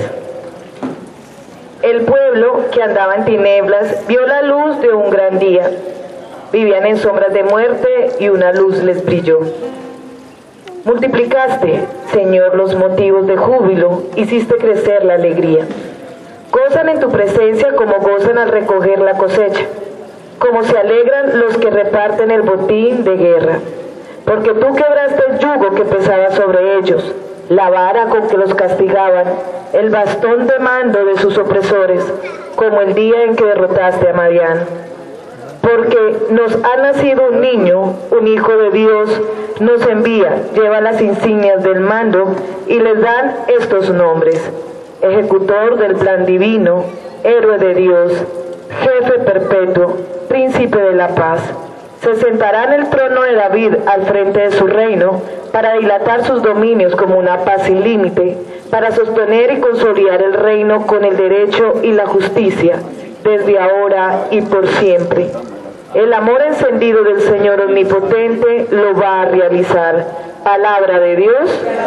El pueblo que andaba en tinieblas vio la luz de un gran día. Vivían en sombras de muerte y una luz les brilló. Multiplicaste, Señor, los motivos de júbilo, hiciste crecer la alegría. Gozan en tu presencia como gozan al recoger la cosecha, como se alegran los que reparten el botín de guerra. Porque tú quebraste el yugo que pesaba sobre ellos, la vara con que los castigaban, el bastón de mando de sus opresores, como el día en que derrotaste a Madián. Porque nos ha nacido un niño, un hijo de Dios, nos envía, lleva las insignias del mando y les dan estos nombres: ejecutor del plan divino, héroe de Dios, jefe perpetuo, príncipe de la paz. Se sentará en el trono de David al frente de su reino, para dilatar sus dominios como una paz sin límite, para sostener y consolidar el reino con el derecho y la justicia, desde ahora y por siempre. El amor encendido del Señor Omnipotente lo va a realizar. Palabra de Dios.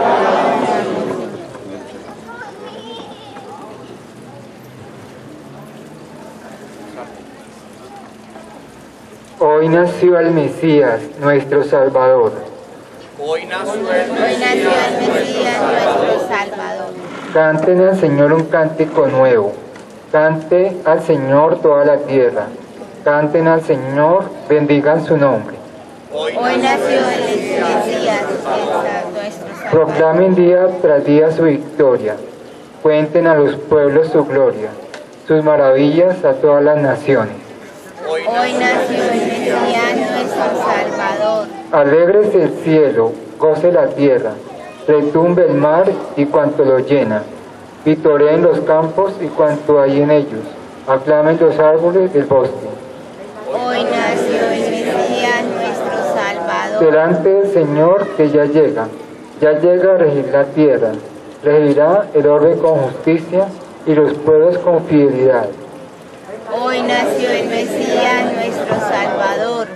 Hoy nació el Mesías, nuestro Salvador. Hoy nació el Mesías, nuestro Salvador. Canten al Señor un cántico nuevo. Cante al Señor toda la tierra. Canten al Señor, bendigan su nombre. Hoy nació el Mesías, nuestro Salvador. Proclamen día tras día su victoria. Cuenten a los pueblos su gloria, sus maravillas a todas las naciones. Hoy nació el Mesías, nuestro Salvador. Alégrese el cielo, goce la tierra, retumbe el mar y cuanto lo llena, vitoreen los campos y cuanto hay en ellos, aclamen los árboles del bosque. Hoy nació el Mesías, nuestro Salvador. Delante del Señor que ya llega a regir la tierra, regirá el orbe con justicia y los pueblos con fidelidad. Hoy nació el Mesías, nuestro Salvador.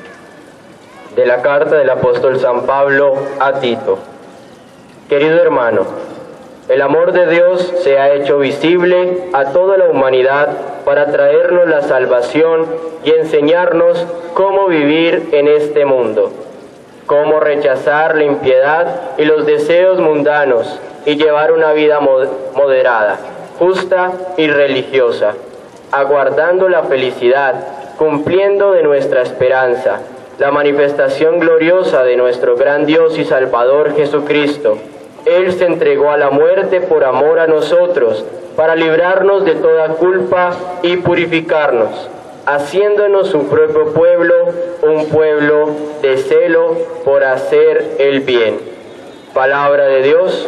De la carta del apóstol San Pablo a Tito. Querido hermano, el amor de Dios se ha hecho visible a toda la humanidad para traernos la salvación y enseñarnos cómo vivir en este mundo, cómo rechazar la impiedad y los deseos mundanos y llevar una vida moderada, justa y religiosa, aguardando la felicidad, cumpliendo de nuestra esperanza, la manifestación gloriosa de nuestro gran Dios y Salvador Jesucristo. Él se entregó a la muerte por amor a nosotros, para librarnos de toda culpa y purificarnos, haciéndonos su propio pueblo, un pueblo de celo por hacer el bien. Palabra de Dios.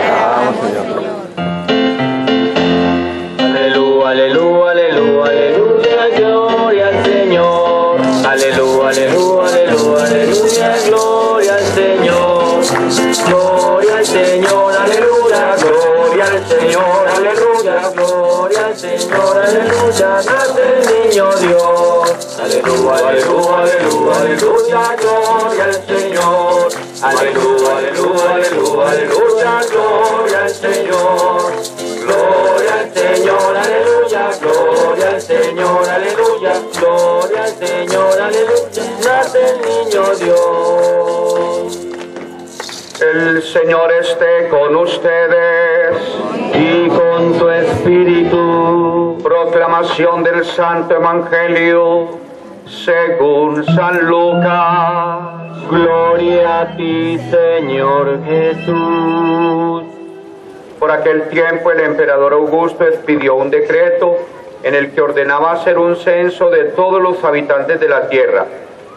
Aleluya, aleluya, aleluya, aleluya, gloria al Señor. Aleluya, aleluya, aleluya, aleluya, gloria al Señor. Gloria al Señor, aleluya, gloria al Señor, aleluya, gloria al Señor, aleluya, nace el niño Dios. Aleluya, aleluya, aleluya, aleluya, gloria al Señor. Aleluya, aleluya, aleluya, aleluya, gloria al Señor. Gloria al Señor, aleluya, gloria al Señor, aleluya, gloria al Señor, aleluya, nace el niño Dios. El Señor esté con ustedes y con tu espíritu. Proclamación del Santo Evangelio según San Lucas. Gloria a ti, Señor Jesús. Por aquel tiempo el emperador Augusto expidió un decreto en el que ordenaba hacer un censo de todos los habitantes de la tierra.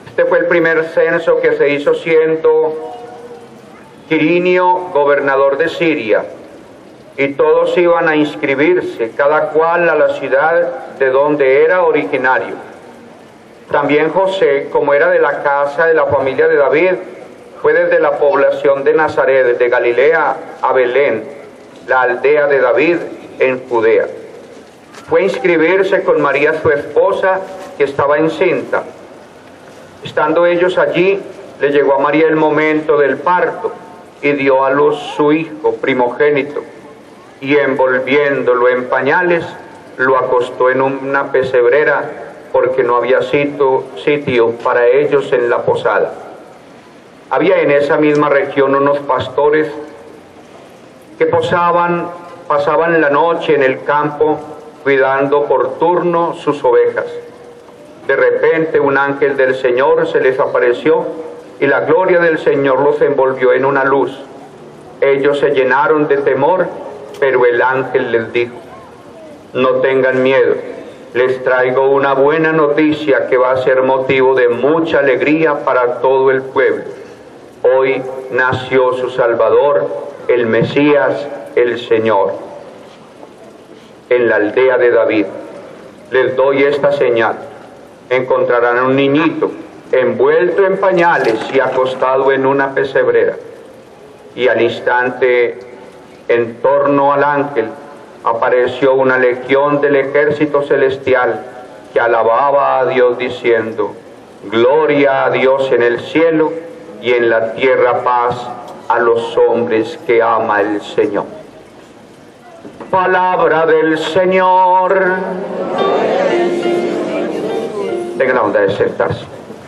Este fue el primer censo que se hizo siendo Quirinio gobernador de Siria, y todos iban a inscribirse, cada cual a la ciudad de donde era originario. También José, como era de la casa de la familia de David, fue desde la población de Nazaret, desde Galilea a Belén, la aldea de David en Judea. Fue a inscribirse con María su esposa, que estaba encinta. Estando ellos allí, le llegó a María el momento del parto y dio a luz su hijo primogénito, y envolviéndolo en pañales, lo acostó en una pesebrera, porque no había sitio para ellos en la posada. Había en esa misma región unos pastores que pasaban la noche en el campo, cuidando por turno sus ovejas. De repente un ángel del Señor se les apareció, y la gloria del Señor los envolvió en una luz. Ellos se llenaron de temor, pero el ángel les dijo: no tengan miedo, les traigo una buena noticia que va a ser motivo de mucha alegría para todo el pueblo. Hoy nació su Salvador, el Mesías, el Señor, en la aldea de David. Les doy esta señal: encontrarán a un niñito envuelto en pañales y acostado en una pesebrera. Y al instante, en torno al ángel, apareció una legión del ejército celestial que alababa a Dios diciendo: gloria a Dios en el cielo, y en la tierra paz a los hombres que ama el Señor. Palabra del Señor. Tengan la bondad de sentarse.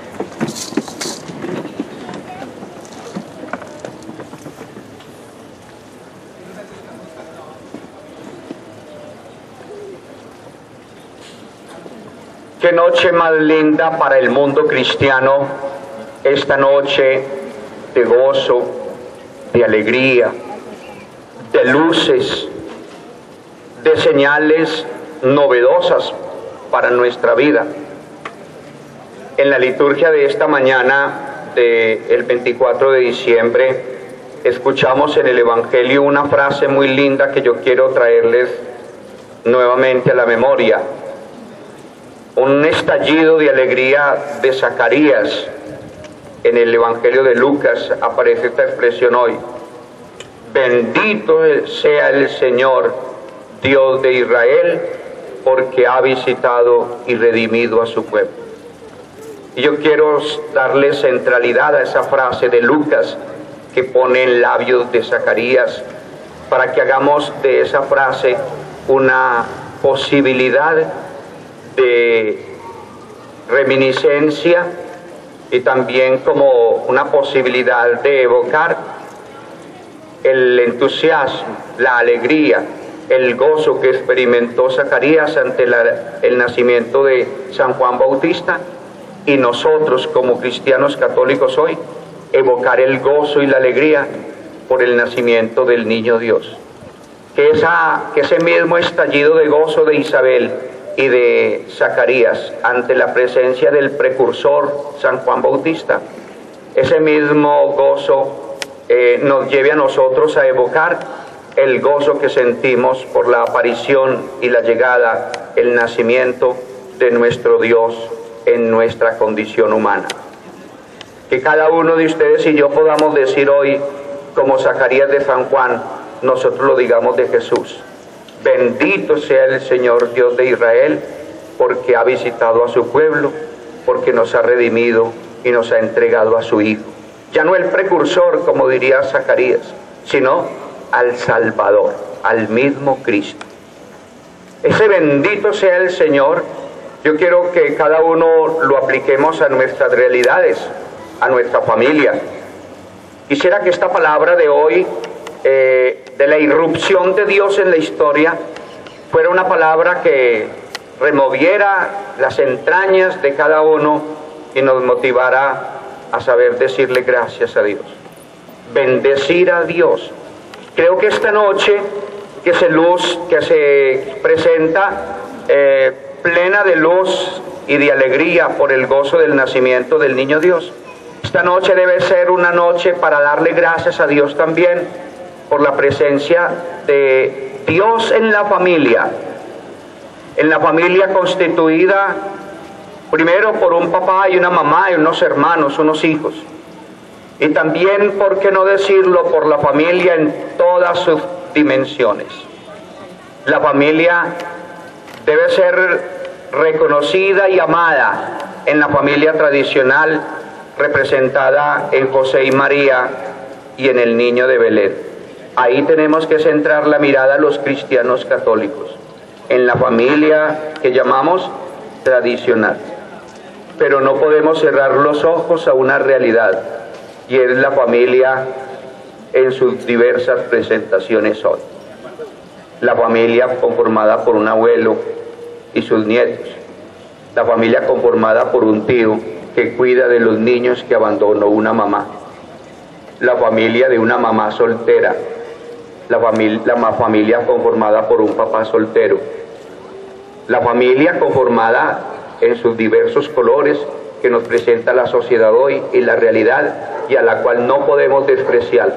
Qué noche más linda para el mundo cristiano, esta noche de gozo, de alegría, de luces, de señales novedosas para nuestra vida. En la liturgia de esta mañana del 24 de diciembre escuchamos en el Evangelio una frase muy linda que yo quiero traerles nuevamente a la memoria. Un estallido de alegría de Zacarías. En el Evangelio de Lucas aparece esta expresión hoy: bendito sea el Señor, Dios de Israel, porque ha visitado y redimido a su pueblo. Y yo quiero darle centralidad a esa frase de Lucas que pone en labios de Zacarías, para que hagamos de esa frase una posibilidad de reminiscencia y también como una posibilidad de evocar el entusiasmo, la alegría, el gozo que experimentó Zacarías ante el nacimiento de San Juan Bautista, y nosotros como cristianos católicos hoy evocar el gozo y la alegría por el nacimiento del niño Dios. Que ese mismo estallido de gozo de Isabel y de Zacarías ante la presencia del precursor San Juan Bautista, ese mismo gozo nos lleve a nosotros a evocar el gozo que sentimos por la aparición y la llegada, el nacimiento de nuestro Dios en nuestra condición humana. Que cada uno de ustedes y yo podamos decir hoy, como Zacarías de San Juan, nosotros lo digamos de Jesús: bendito sea el Señor Dios de Israel, porque ha visitado a su pueblo, porque nos ha redimido y nos ha entregado a su Hijo. Ya no el precursor, como diría Zacarías, sino al Salvador, al mismo Cristo. Ese bendito sea el Señor, yo quiero que cada uno lo apliquemos a nuestras realidades, a nuestra familia. Quisiera que esta palabra de hoy, de la irrupción de Dios en la historia, fuera una palabra que removiera las entrañas de cada uno y nos motivara a saber decirle gracias a Dios, bendecir a Dios. Creo que esta noche que se presenta plena de luz y de alegría por el gozo del nacimiento del niño Dios. Esta noche debe ser una noche para darle gracias a Dios también por la presencia de Dios en la familia constituida primero por un papá y una mamá y unos hermanos, unos hijos. Y también, ¿por qué no decirlo?, por la familia en todas sus dimensiones. La familia debe ser reconocida y amada en la familia tradicional representada en José y María y en el niño de Belén. Ahí tenemos que centrar la mirada a los cristianos católicos, en la familia que llamamos tradicional. Pero no podemos cerrar los ojos a una realidad, y es la familia en sus diversas presentaciones hoy. La familia conformada por un abuelo y sus nietos. La familia conformada por un tío que cuida de los niños que abandonó una mamá. La familia de una mamá soltera. La familia conformada por un papá soltero. La familia conformada en sus diversos colores que nos presenta la sociedad hoy y la realidad, y a la cual no podemos despreciar,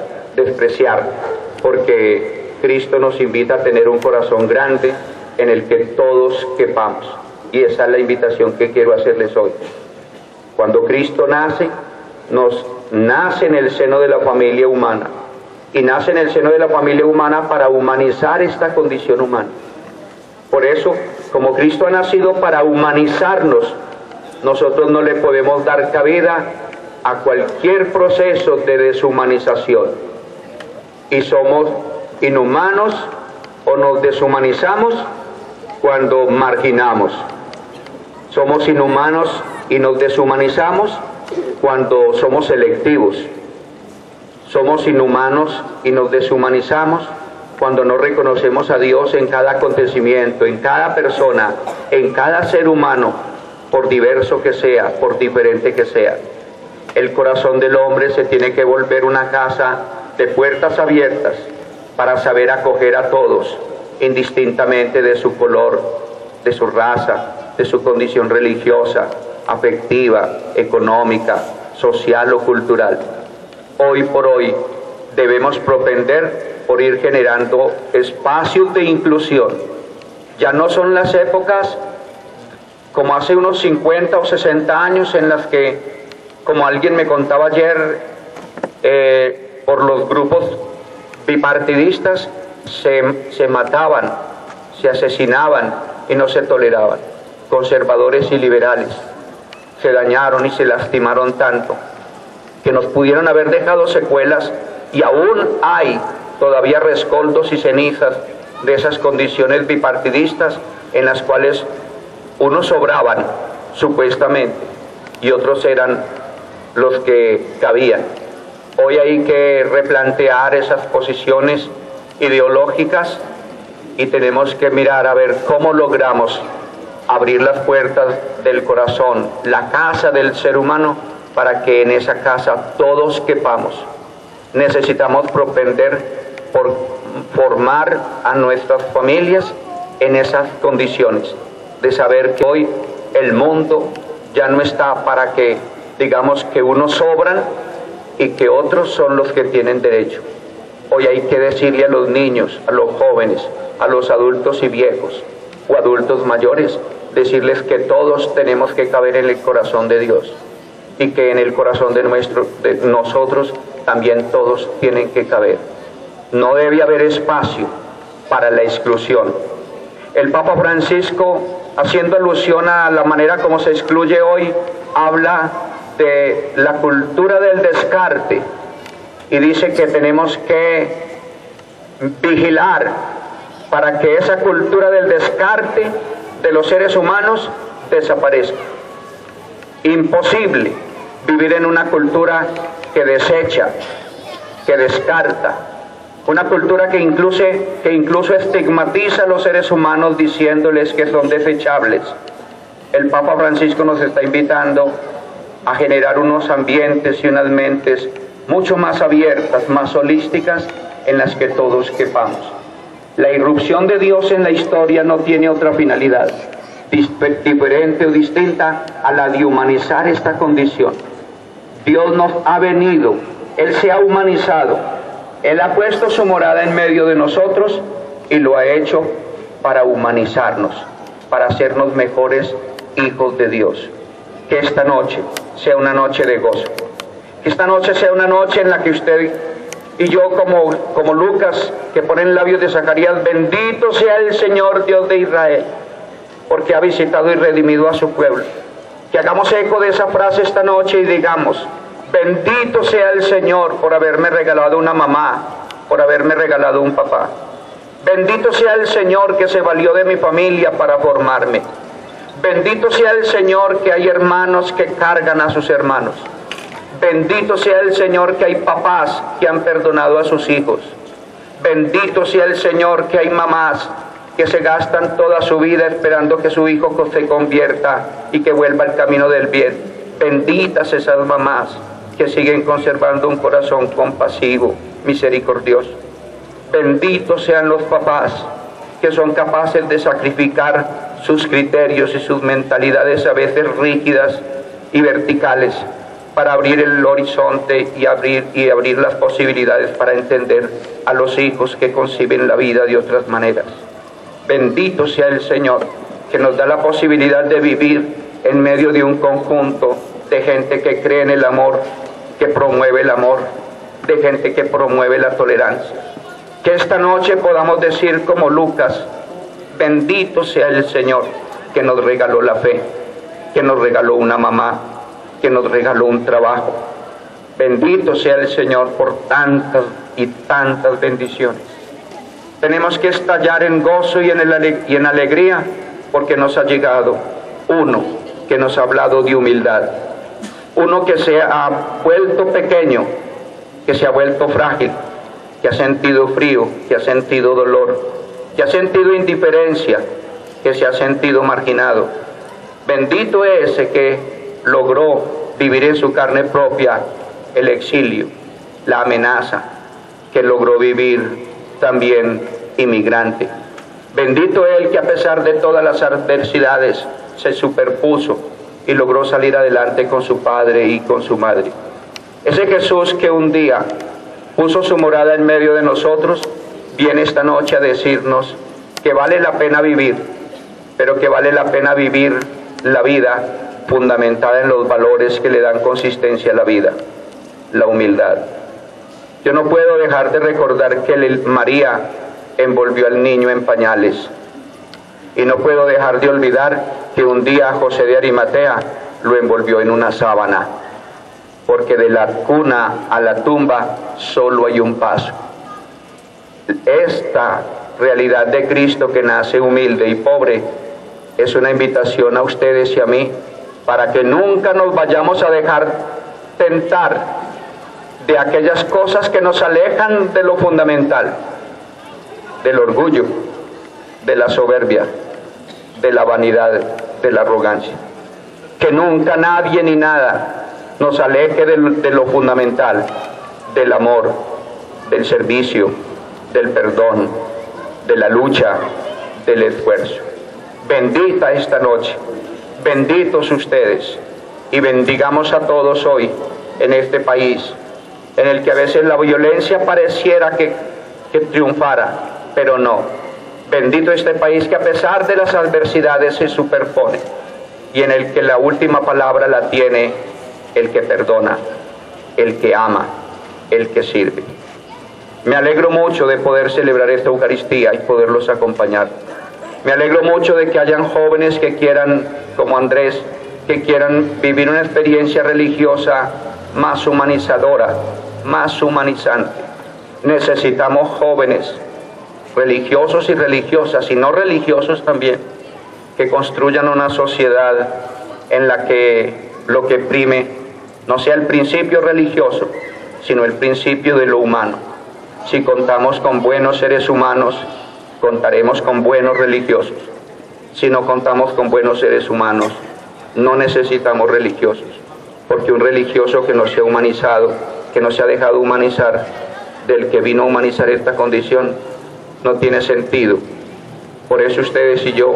porque Cristo nos invita a tener un corazón grande en el que todos quepamos, y esa es la invitación que quiero hacerles hoy. Cuando Cristo nace, nos nace en el seno de la familia humana, y nace en el seno de la familia humana para humanizar esta condición humana. Por eso, como Cristo ha nacido para humanizarnos, nosotros no le podemos dar cabida a cualquier proceso de deshumanización. Y somos inhumanos o nos deshumanizamos cuando marginamos. Somos inhumanos y nos deshumanizamos cuando somos selectivos. Somos inhumanos y nos deshumanizamos cuando no reconocemos a Dios en cada acontecimiento, en cada persona, en cada ser humano, por diverso que sea, por diferente que sea. El corazón del hombre se tiene que volver una casa de puertas abiertas para saber acoger a todos, indistintamente de su color, de su raza, de su condición religiosa, afectiva, económica, social o cultural. Hoy por hoy debemos propender por ir generando espacios de inclusión. Ya no son las épocas como hace unos 50 o 60 años en las que, como alguien me contaba ayer, por los grupos bipartidistas se mataban, se asesinaban y no se toleraban. Conservadores y liberales se dañaron y se lastimaron tanto que nos pudieron haber dejado secuelas, y aún hay todavía rescoldos y cenizas de esas condiciones bipartidistas en las cuales unos sobraban supuestamente y otros eran los que cabían. Hoy hay que replantear esas posiciones ideológicas y tenemos que mirar a ver cómo logramos abrir las puertas del corazón, la casa del ser humano, para que en esa casa todos quepamos. Necesitamos propender por formar a nuestras familias en esas condiciones, de saber que hoy el mundo ya no está para que digamos que unos sobran y que otros son los que tienen derecho. Hoy hay que decirle a los niños, a los jóvenes, a los adultos y viejos o adultos mayores, decirles que todos tenemos que caber en el corazón de Dios y que en el corazón de nosotros también todos tienen que caber. No debe haber espacio para la exclusión. El Papa Francisco, haciendo alusión a la manera como se excluye hoy, habla de la cultura del descarte y dice que tenemos que vigilar para que esa cultura del descarte de los seres humanos desaparezca. Imposible vivir en una cultura que desecha, que descarta, una cultura que incluso estigmatiza a los seres humanos diciéndoles que son desechables. El Papa Francisco nos está invitando a generar unos ambientes y unas mentes mucho más abiertas, más holísticas, en las que todos quepamos. La irrupción de Dios en la historia no tiene otra finalidad diferente o distinta a la de humanizar esta condición. Dios nos ha venido, Él se ha humanizado, Él ha puesto su morada en medio de nosotros y lo ha hecho para humanizarnos, para hacernos mejores hijos de Dios. Que esta noche sea una noche de gozo, que esta noche sea una noche en la que usted y yo, como Lucas, que pone en labios de Zacarías, bendito sea el Señor Dios de Israel, porque ha visitado y redimido a su pueblo. Que hagamos eco de esa frase esta noche y digamos, bendito sea el Señor por haberme regalado una mamá, por haberme regalado un papá. Bendito sea el Señor que se valió de mi familia para formarme. Bendito sea el Señor que hay hermanos que cargan a sus hermanos. Bendito sea el Señor que hay papás que han perdonado a sus hijos. Bendito sea el Señor que hay mamás que se gastan toda su vida esperando que su hijo se convierta y que vuelva al camino del bien. Benditas esas mamás que siguen conservando un corazón compasivo, misericordioso. Benditos sean los papás que son capaces de sacrificar sus criterios y sus mentalidades a veces rígidas y verticales para abrir el horizonte y abrir las posibilidades para entender a los hijos que conciben la vida de otras maneras. Bendito sea el Señor que nos da la posibilidad de vivir en medio de un conjunto de gente que cree en el amor, que promueve el amor, de gente que promueve la tolerancia. Que esta noche podamos decir como Lucas, bendito sea el Señor que nos regaló la fe, que nos regaló una mamá, que nos regaló un trabajo. Bendito sea el Señor por tantas y tantas bendiciones. Tenemos que estallar en gozo y en alegría porque nos ha llegado uno que nos ha hablado de humildad, uno que se ha vuelto pequeño, que se ha vuelto frágil, que ha sentido frío, que ha sentido dolor, que ha sentido indiferencia, que se ha sentido marginado. Bendito ese que logró vivir en su carne propia el exilio, la amenaza, que logró vivir también inmigrante. Bendito él que a pesar de todas las adversidades se superpuso y logró salir adelante con su padre y con su madre. Ese Jesús que un día puso su morada en medio de nosotros, viene esta noche a decirnos que vale la pena vivir, pero que vale la pena vivir la vida fundamentada en los valores que le dan consistencia a la vida, la humildad. Yo no puedo dejar de recordar que María envolvió al niño en pañales, y no puedo dejar de olvidar que un día José de Arimatea lo envolvió en una sábana, porque de la cuna a la tumba solo hay un paso. Esta realidad de Cristo que nace humilde y pobre es una invitación a ustedes y a mí para que nunca nos vayamos a dejar tentar de aquellas cosas que nos alejan de lo fundamental, del orgullo, de la soberbia, de la vanidad, de la arrogancia. Que nunca nadie ni nada nos aleje de lo fundamental, del amor, del servicio, del perdón, de la lucha, del esfuerzo. Bendita esta noche, benditos ustedes, y bendigamos a todos hoy en este país, en el que a veces la violencia pareciera que triunfara, pero no. Bendito este país que a pesar de las adversidades se superpone, y en el que la última palabra la tiene el que perdona, el que ama, el que sirve. Me alegro mucho de poder celebrar esta Eucaristía y poderlos acompañar. Me alegro mucho de que hayan jóvenes que quieran, como Andrés, que quieran vivir una experiencia religiosa más humanizadora, más humanizante. Necesitamos jóvenes religiosos y religiosas, y no religiosos también, que construyan una sociedad en la que lo que prime no sea el principio religioso, sino el principio de lo humano. Si contamos con buenos seres humanos, contaremos con buenos religiosos. Si no contamos con buenos seres humanos, no necesitamos religiosos, porque un religioso que no se ha humanizado, que no se ha dejado humanizar del que vino a humanizar esta condición, no tiene sentido. Por eso ustedes y yo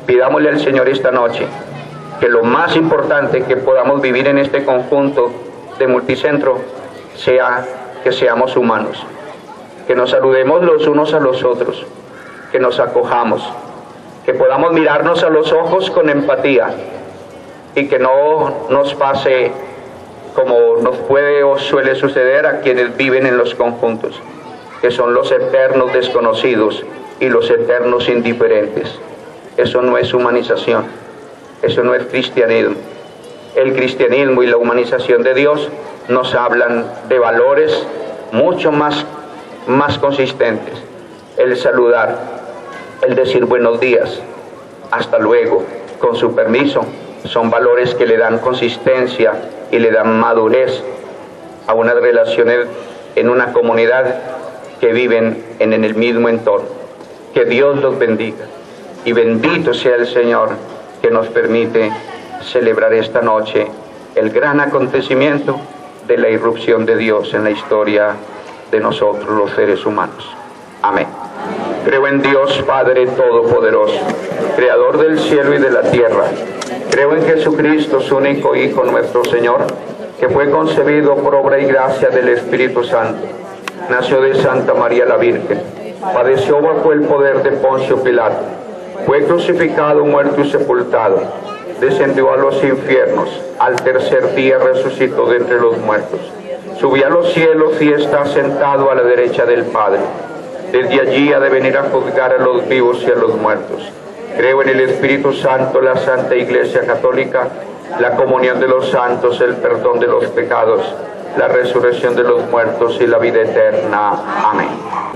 Pidámosle al Señor esta noche que lo más importante que podamos vivir en este conjunto de Multicentro sea que seamos humanos, que nos saludemos los unos a los otros, que nos acojamos, que podamos mirarnos a los ojos con empatía y que no nos pase como nos puede o suele suceder a quienes viven en los conjuntos, que son los eternos desconocidos y los eternos indiferentes. Eso no es humanización, eso no es cristianismo. El cristianismo y la humanización de Dios nos hablan de valores mucho más consistentes. El saludar, el decir buenos días, hasta luego, con su permiso, son valores que le dan consistencia y le dan madurez a unas relaciones en una comunidad que viven en el mismo entorno. Que Dios los bendiga y bendito sea el Señor que nos permite celebrar esta noche el gran acontecimiento de la irrupción de Dios en la historia de nosotros los seres humanos. Amén. Creo en Dios Padre Todopoderoso, Creador del cielo y de la tierra. Creo en Jesucristo, su único Hijo, nuestro Señor, que fue concebido por obra y gracia del Espíritu Santo. Nació de Santa María la Virgen, padeció bajo el poder de Poncio Pilato, fue crucificado, muerto y sepultado, descendió a los infiernos, al tercer día resucitó de entre los muertos, subió a los cielos y está sentado a la derecha del Padre. Desde allí ha de venir a juzgar a los vivos y a los muertos. Creo en el Espíritu Santo, la Santa Iglesia Católica, la comunión de los santos, el perdón de los pecados, la resurrección de los muertos y la vida eterna. Amén.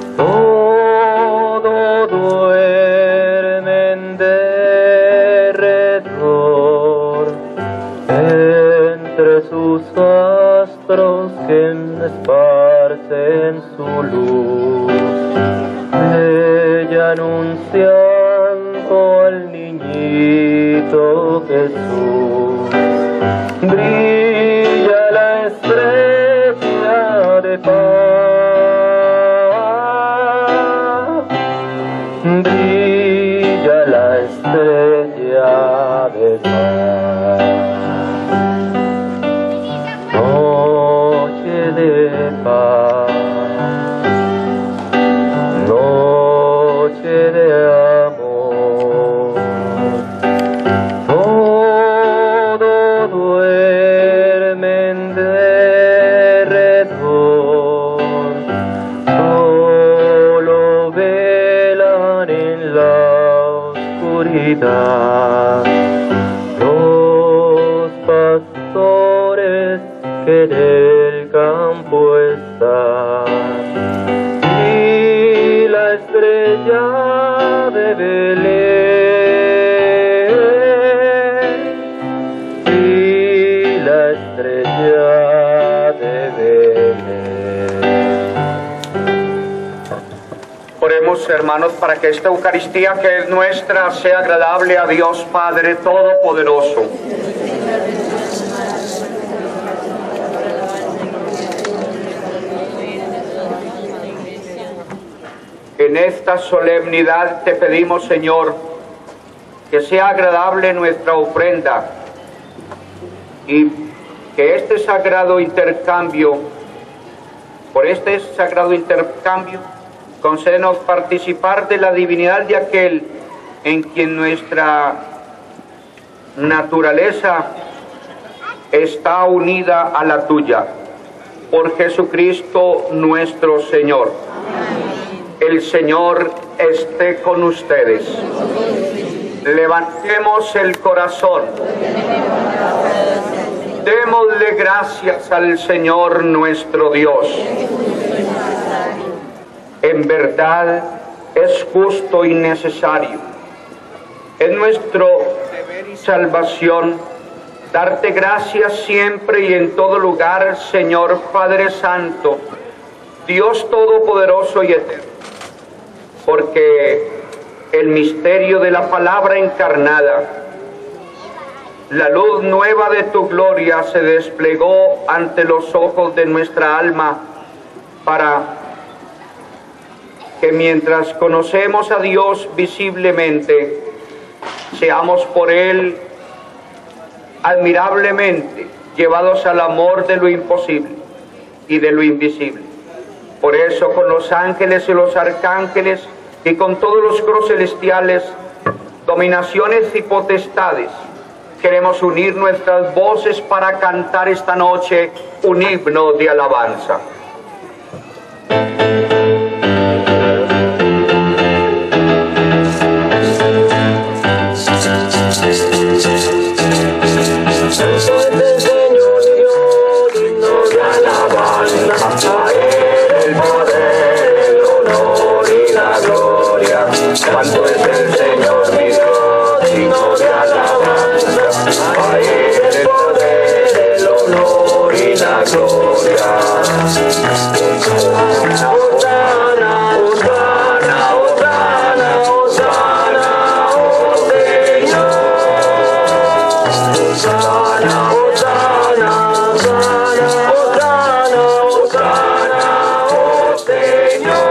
Todo duerme en derredor, entre sus astros que esparcen su luz, ella anunciando al niñito Jesús. Brilla la estrella de paz, brilla la estrella de paz. Noche de paz, noche de amor, todo duerme en derredor, solo velan en la oscuridad los pastores que en el campo están, y la estrella de Belén, y la estrella de Belén. Oremos, hermanos, para que esta Eucaristía que es nuestra sea agradable a Dios Padre Todopoderoso. En esta solemnidad te pedimos, Señor, que sea agradable nuestra ofrenda y que este sagrado intercambio, por este sagrado intercambio, concédenos participar de la divinidad de aquel en quien nuestra naturaleza está unida a la tuya. Por Jesucristo nuestro Señor. El Señor esté con ustedes. Levantemos el corazón. Démosle gracias al Señor nuestro Dios. En verdad es justo y necesario. Es nuestro deber y salvación darte gracias siempre y en todo lugar, Señor Padre Santo, Dios Todopoderoso y Eterno, porque el misterio de la palabra encarnada, la luz nueva de tu gloria se desplegó ante los ojos de nuestra alma para que mientras conocemos a Dios visiblemente, seamos por Él admirablemente llevados al amor de lo imposible y de lo invisible. Por eso, con los ángeles y los arcángeles y con todos los coros celestiales, dominaciones y potestades, queremos unir nuestras voces para cantar esta noche un himno de alabanza. Santo es el Señor mi Dios, digno de alabanza. A Él el poder, el honor y la gloria. Hosana, hosana, hosana, hosana, oh Señor. Hosana, hosana, hosana, hosana, hosana, oh Señor.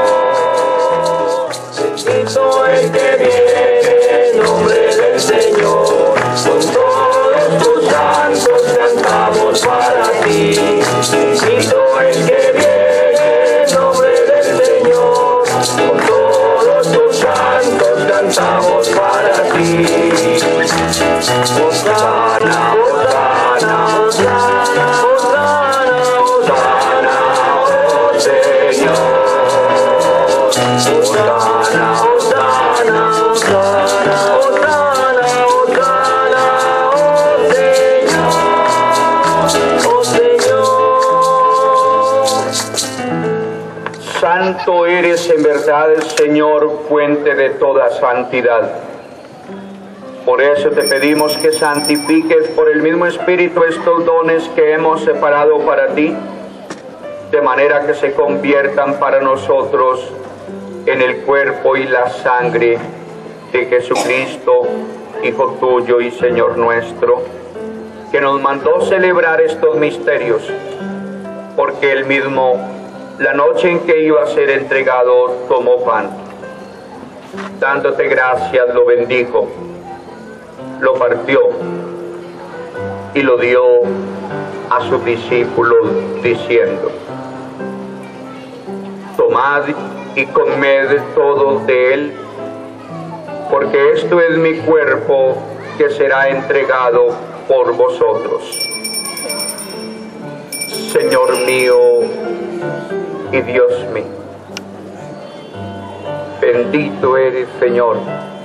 Bendito el que viene en nombre del Señor, con todos tus santos cantamos para ti. Bendito el que viene en nombre del Señor, con todos tus santos cantamos para ti. Hosana, hosana, hosana, hosana, hosana, oh Señor. Hosana, hosana, hosana, hosana, hosana, oh Señor, oh Señor. Santo eres en verdad, Señor, fuente de toda santidad. Por eso te pedimos que santifiques por el mismo Espíritu estos dones que hemos separado para ti, de manera que se conviertan para nosotros en el cuerpo y la sangre de Jesucristo, Hijo tuyo y Señor nuestro, que nos mandó celebrar estos misterios, porque Él mismo, la noche en que iba a ser entregado, tomó pan. Dándote gracias, lo bendijo, lo partió y lo dio a sus discípulos, diciendo: tomad y comed todos de él, porque esto es mi cuerpo que será entregado por vosotros. Señor mío y Dios mío, bendito eres, Señor,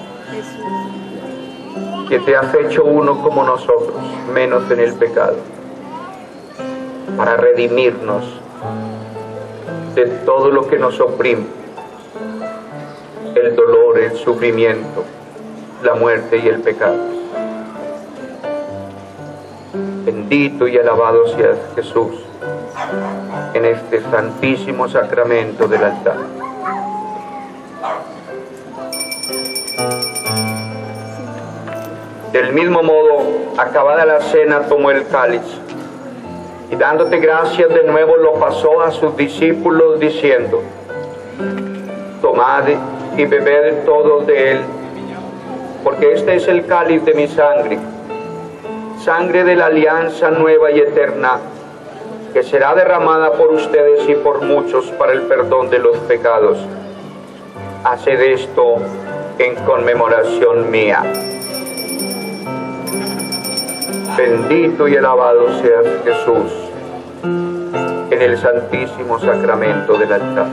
que te has hecho uno como nosotros, menos en el pecado, para redimirnos de todo lo que nos oprime, el dolor, el sufrimiento, la muerte y el pecado. Bendito y alabado seas, Jesús, en este santísimo sacramento del altar. Del mismo modo, acabada la cena, tomó el cáliz y dándote gracias de nuevo lo pasó a sus discípulos diciendo: tomad y bebed todos de él, porque este es el cáliz de mi sangre, sangre de la alianza nueva y eterna, que será derramada por ustedes y por muchos para el perdón de los pecados. Haced esto en conmemoración mía. Bendito y alabado seas, Jesús, en el santísimo sacramento del altar.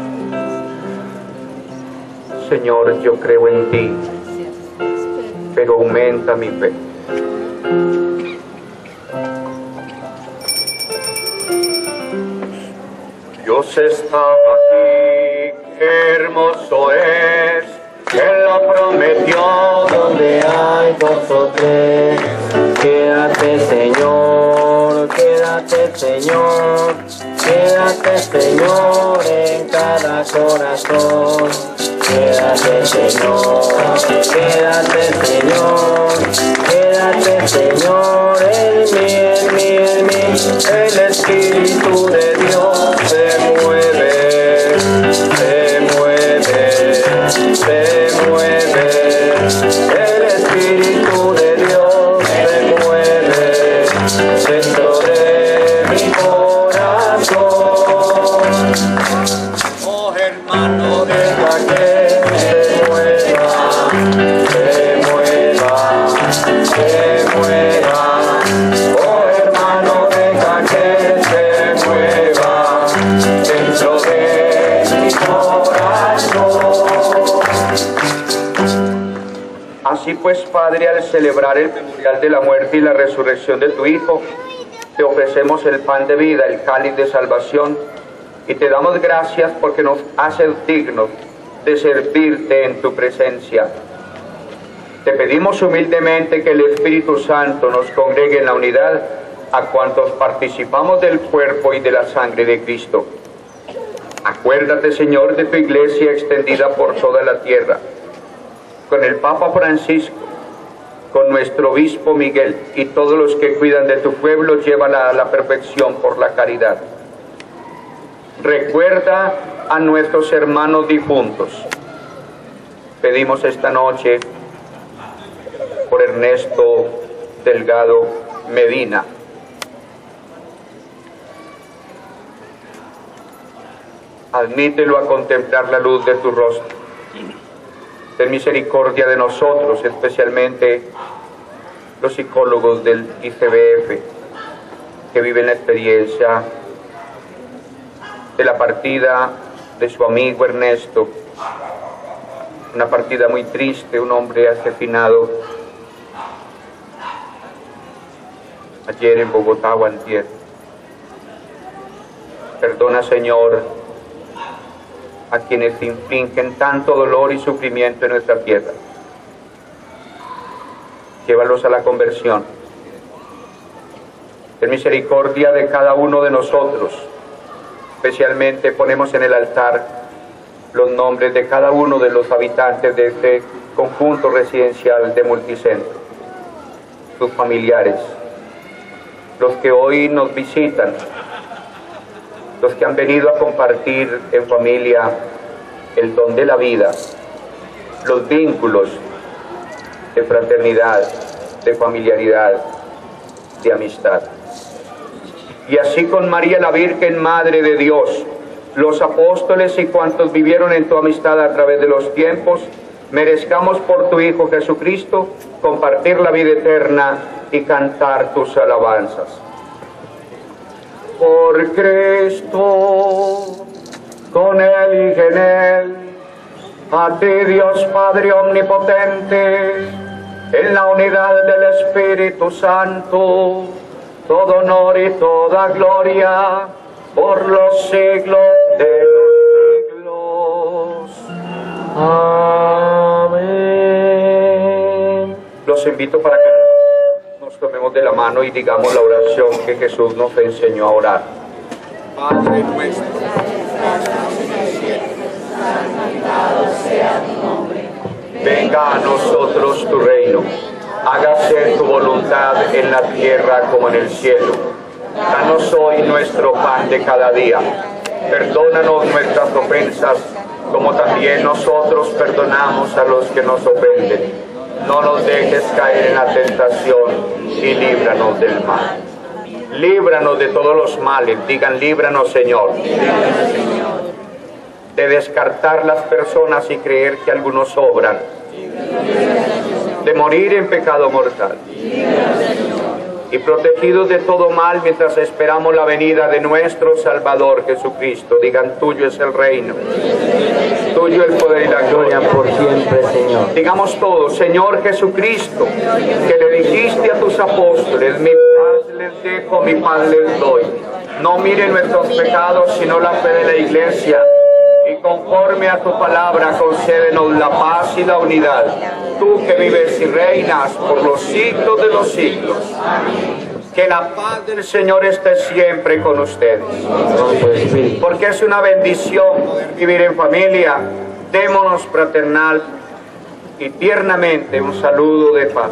Señor, yo creo en ti, pero aumenta mi fe. Dios está aquí, qué hermoso es, Él lo prometió donde hay dos o tres. Quédate, Señor, quédate, Señor, quédate, Señor, en cada corazón. Quédate, Señor, quédate, Señor, quédate, Señor, en mí, en mí, en mí. El Espíritu de Dios se mueve, se mueve, se mueve. El Espíritu Así pues, Padre, al celebrar el memorial de la muerte y la resurrección de tu Hijo, te ofrecemos el pan de vida, el cáliz de salvación, y te damos gracias porque nos haces dignos de servirte en tu presencia. Te pedimos humildemente que el Espíritu Santo nos congregue en la unidad a cuantos participamos del cuerpo y de la sangre de Cristo. Acuérdate, Señor, de tu iglesia extendida por toda la tierra, con el Papa Francisco, con nuestro obispo Miguel y todos los que cuidan de tu pueblo, llévala a la perfección por la caridad. Recuerda a nuestros hermanos difuntos. Pedimos esta noche por Ernesto Delgado Medina, admítelo a contemplar la luz de tu rostro. Ten misericordia de nosotros, especialmente los psicólogos del ICBF, que viven la experiencia de la partida de su amigo Ernesto, una partida muy triste, un hombre asesinado ayer en Bogotá o antier. Perdona, Señor, a quienes infligen tanto dolor y sufrimiento en nuestra tierra. Llévalos a la conversión. Ten misericordia de cada uno de nosotros. Especialmente ponemos en el altar los nombres de cada uno de los habitantes de este conjunto residencial de Multicentro, sus familiares, los que hoy nos visitan, los que han venido a compartir en familia el don de la vida, los vínculos de fraternidad, de familiaridad, de amistad. Y así con María la Virgen, Madre de Dios, los apóstoles y cuantos vivieron en tu amistad a través de los tiempos, merezcamos por tu Hijo Jesucristo compartir la vida eterna y cantar tus alabanzas. Por Cristo, con Él y en Él, a ti Dios Padre Omnipotente, en la unidad del Espíritu Santo, todo honor y toda gloria, por los siglos de los siglos. Amén. Los invito para que nos tomemos de la mano y digamos la oración que Jesús nos enseñó a orar. Padre nuestro, que estás en el cielo, santificado sea tu nombre. Venga a nosotros tu reino. Hágase tu voluntad en la tierra como en el cielo. Danos hoy nuestro pan de cada día. Perdónanos nuestras ofensas, como también nosotros perdonamos a los que nos ofenden. No nos dejes caer en la tentación y líbranos del mal. Líbranos de todos los males. Digan, líbranos, Señor. Líbranos, Señor. De descartar las personas y creer que algunos sobran. De morir en pecado mortal. Y protegidos de todo mal mientras esperamos la venida de nuestro Salvador Jesucristo. Digan, tuyo es el reino, tuyo el poder y la gloria por siempre, Señor. Digamos todos, Señor Jesucristo, que le dijiste a tus apóstoles, mi paz les dejo, mi paz les doy. No miren nuestros pecados, sino la fe de la Iglesia. Y conforme a tu palabra, concédenos la paz y la unidad. Tú que vives y reinas por los siglos de los siglos. Que la paz del Señor esté siempre con ustedes. Porque es una bendición vivir en familia. Démonos fraternal y tiernamente un saludo de paz.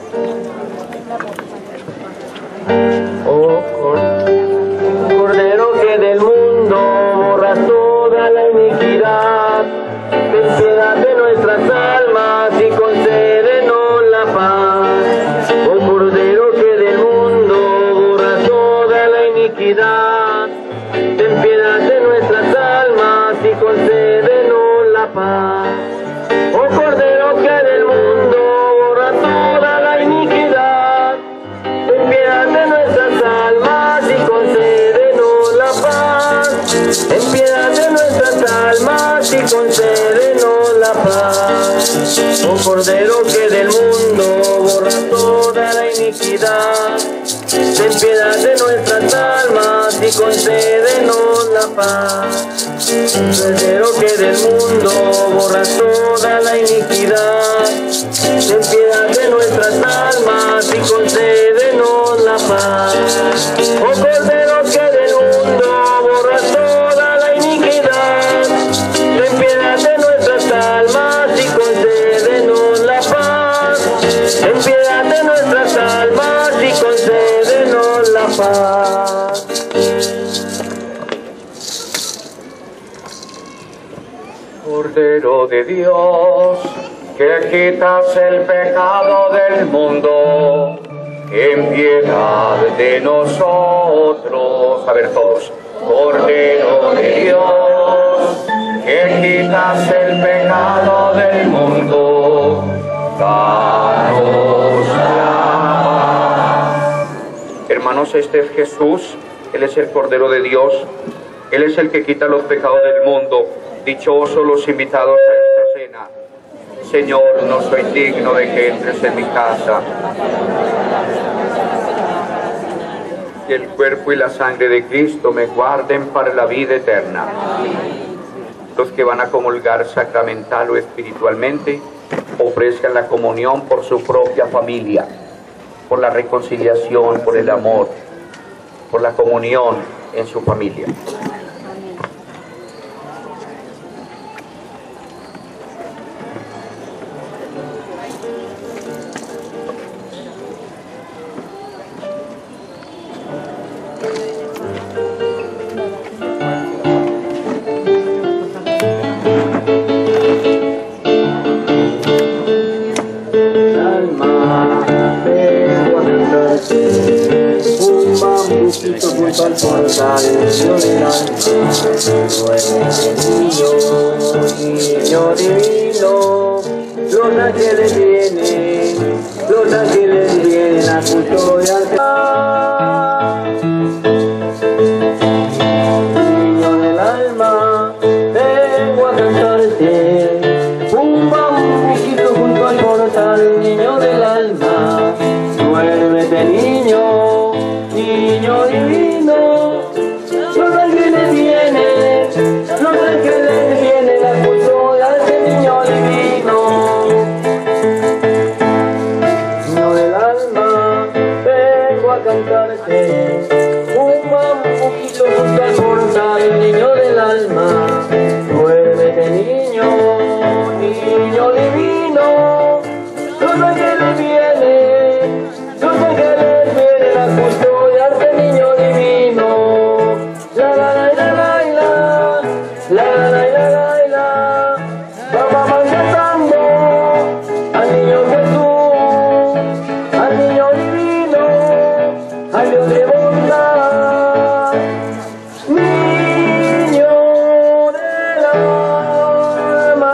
Oh Cordero que del mundo borras toda la iniquidad, ten piedad de nuestras almas y concédenos la paz. Oh Cordero que del mundo borras toda la iniquidad, ten piedad de nuestras almas y concédenos la paz. Oh Cordero que del mundo borra toda la iniquidad, ten piedad de nuestras almas y concédenos la paz. Ten piedad de nuestras almas y concédenos la paz. Oh Cordero que del mundo borra toda la iniquidad, ten piedad de nuestras almas y concédenos la paz. Cordero que del mundo borra toda la iniquidad, ten piedad de nuestras almas y concédenos la paz. Oh Cordero que del mundo borra toda la iniquidad, ten piedad de nuestras almas y concédenos la paz. Ten piedad de nuestras almas y concédenos la paz. Cordero de Dios, que quitas el pecado del mundo, ten piedad de nosotros. A ver todos. Cordero de Dios, que quitas el pecado del mundo, danos la paz. Hermanos, este es Jesús, Él es el Cordero de Dios, Él es el que quita los pecados del mundo. Dichosos los invitados a esta cena. Señor, no soy digno de que entres en mi casa. Y el cuerpo y la sangre de Cristo me guarden para la vida eterna. Los que van a comulgar sacramental o espiritualmente, ofrezcan la comunión por su propia familia, por la reconciliación, por el amor, por la comunión en su familia. Junto al portal del alma, niño divino, los ángeles vienen a custodiarte. Niño del alma, vengo a cantarte, un bambuquito junto al portal, niño del alma, duérmete niño divino, los ángeles vienen a custodiarte, niño divino. Niño del alma, vengo a cantarte, un bambuquito junto al portal, niño del alma, duérmete niño divino, los ángeles vienen a custodiarte, niño divino. La la la la la la la la la la. Vamos cantando al niño Jesús, al niño divino, al Dios de bondad, niño del alma.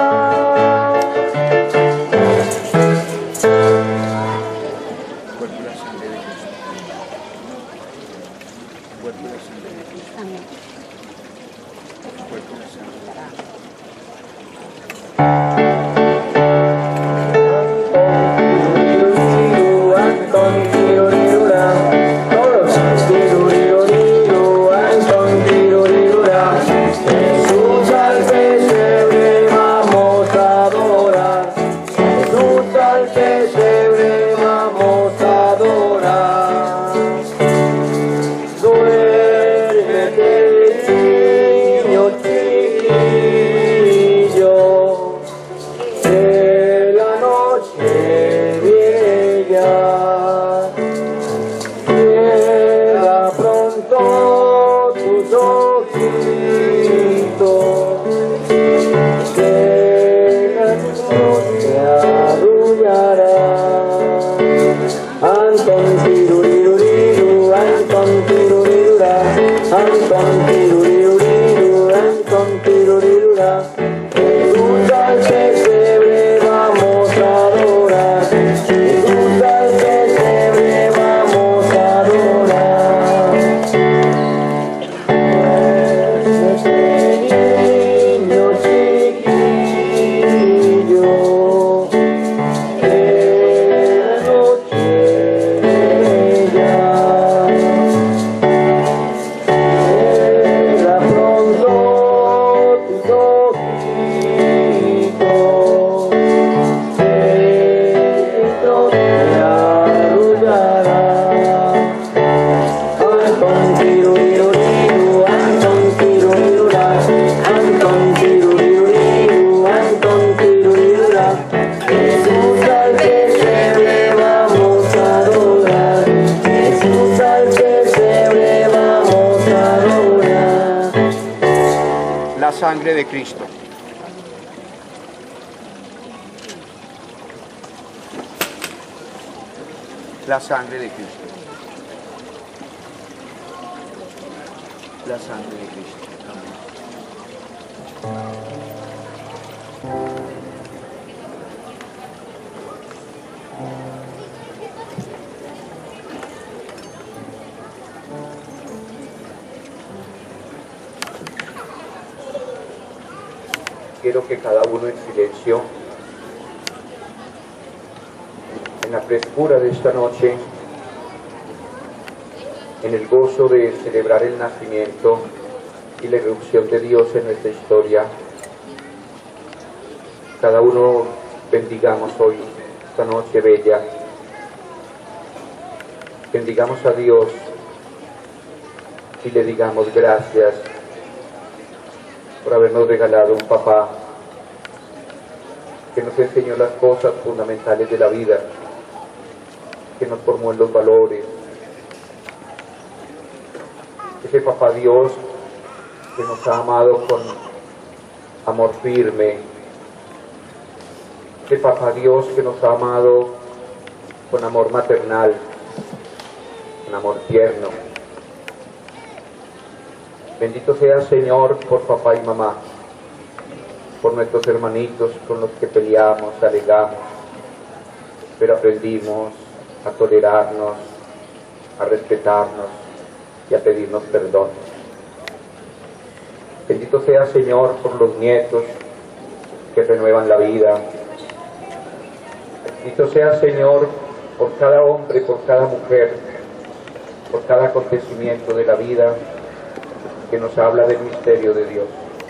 Jesús al pesebre vamos a adorar, Jesús al pesebre vamos a adorar. Duérmete niño chiquillo, que la noche viene ya. Cierra pronto tus ojitos, que la noche arrullará. Anton tiruriru, Anton tirurirura, Anton tiruriru, Anton tirurirura. Jesús al pesebre vamos a adorar, Jesús al pesebre vamos a adorar. Duérmete niño chiquillo, sangre de Cristo. La sangre de Cristo. La sangre de Cristo. Quiero que cada uno en silencio, en la frescura de esta noche, en el gozo de celebrar el nacimiento y la irrupción de Dios en nuestra historia, cada uno bendigamos hoy esta noche bella, bendigamos a Dios y le digamos gracias por habernos regalado un papá que nos enseñó las cosas fundamentales de la vida, que nos formó en los valores. Ese papá Dios que nos ha amado con amor firme. Ese papá Dios que nos ha amado con amor maternal, con amor tierno. Bendito sea el Señor por papá y mamá, por nuestros hermanitos con los que peleamos, alegamos, pero aprendimos a tolerarnos, a respetarnos y a pedirnos perdón. Bendito sea Señor por los nietos que renuevan la vida. Bendito sea Señor por cada hombre, por cada mujer, por cada acontecimiento de la vida que nos habla del misterio de Dios.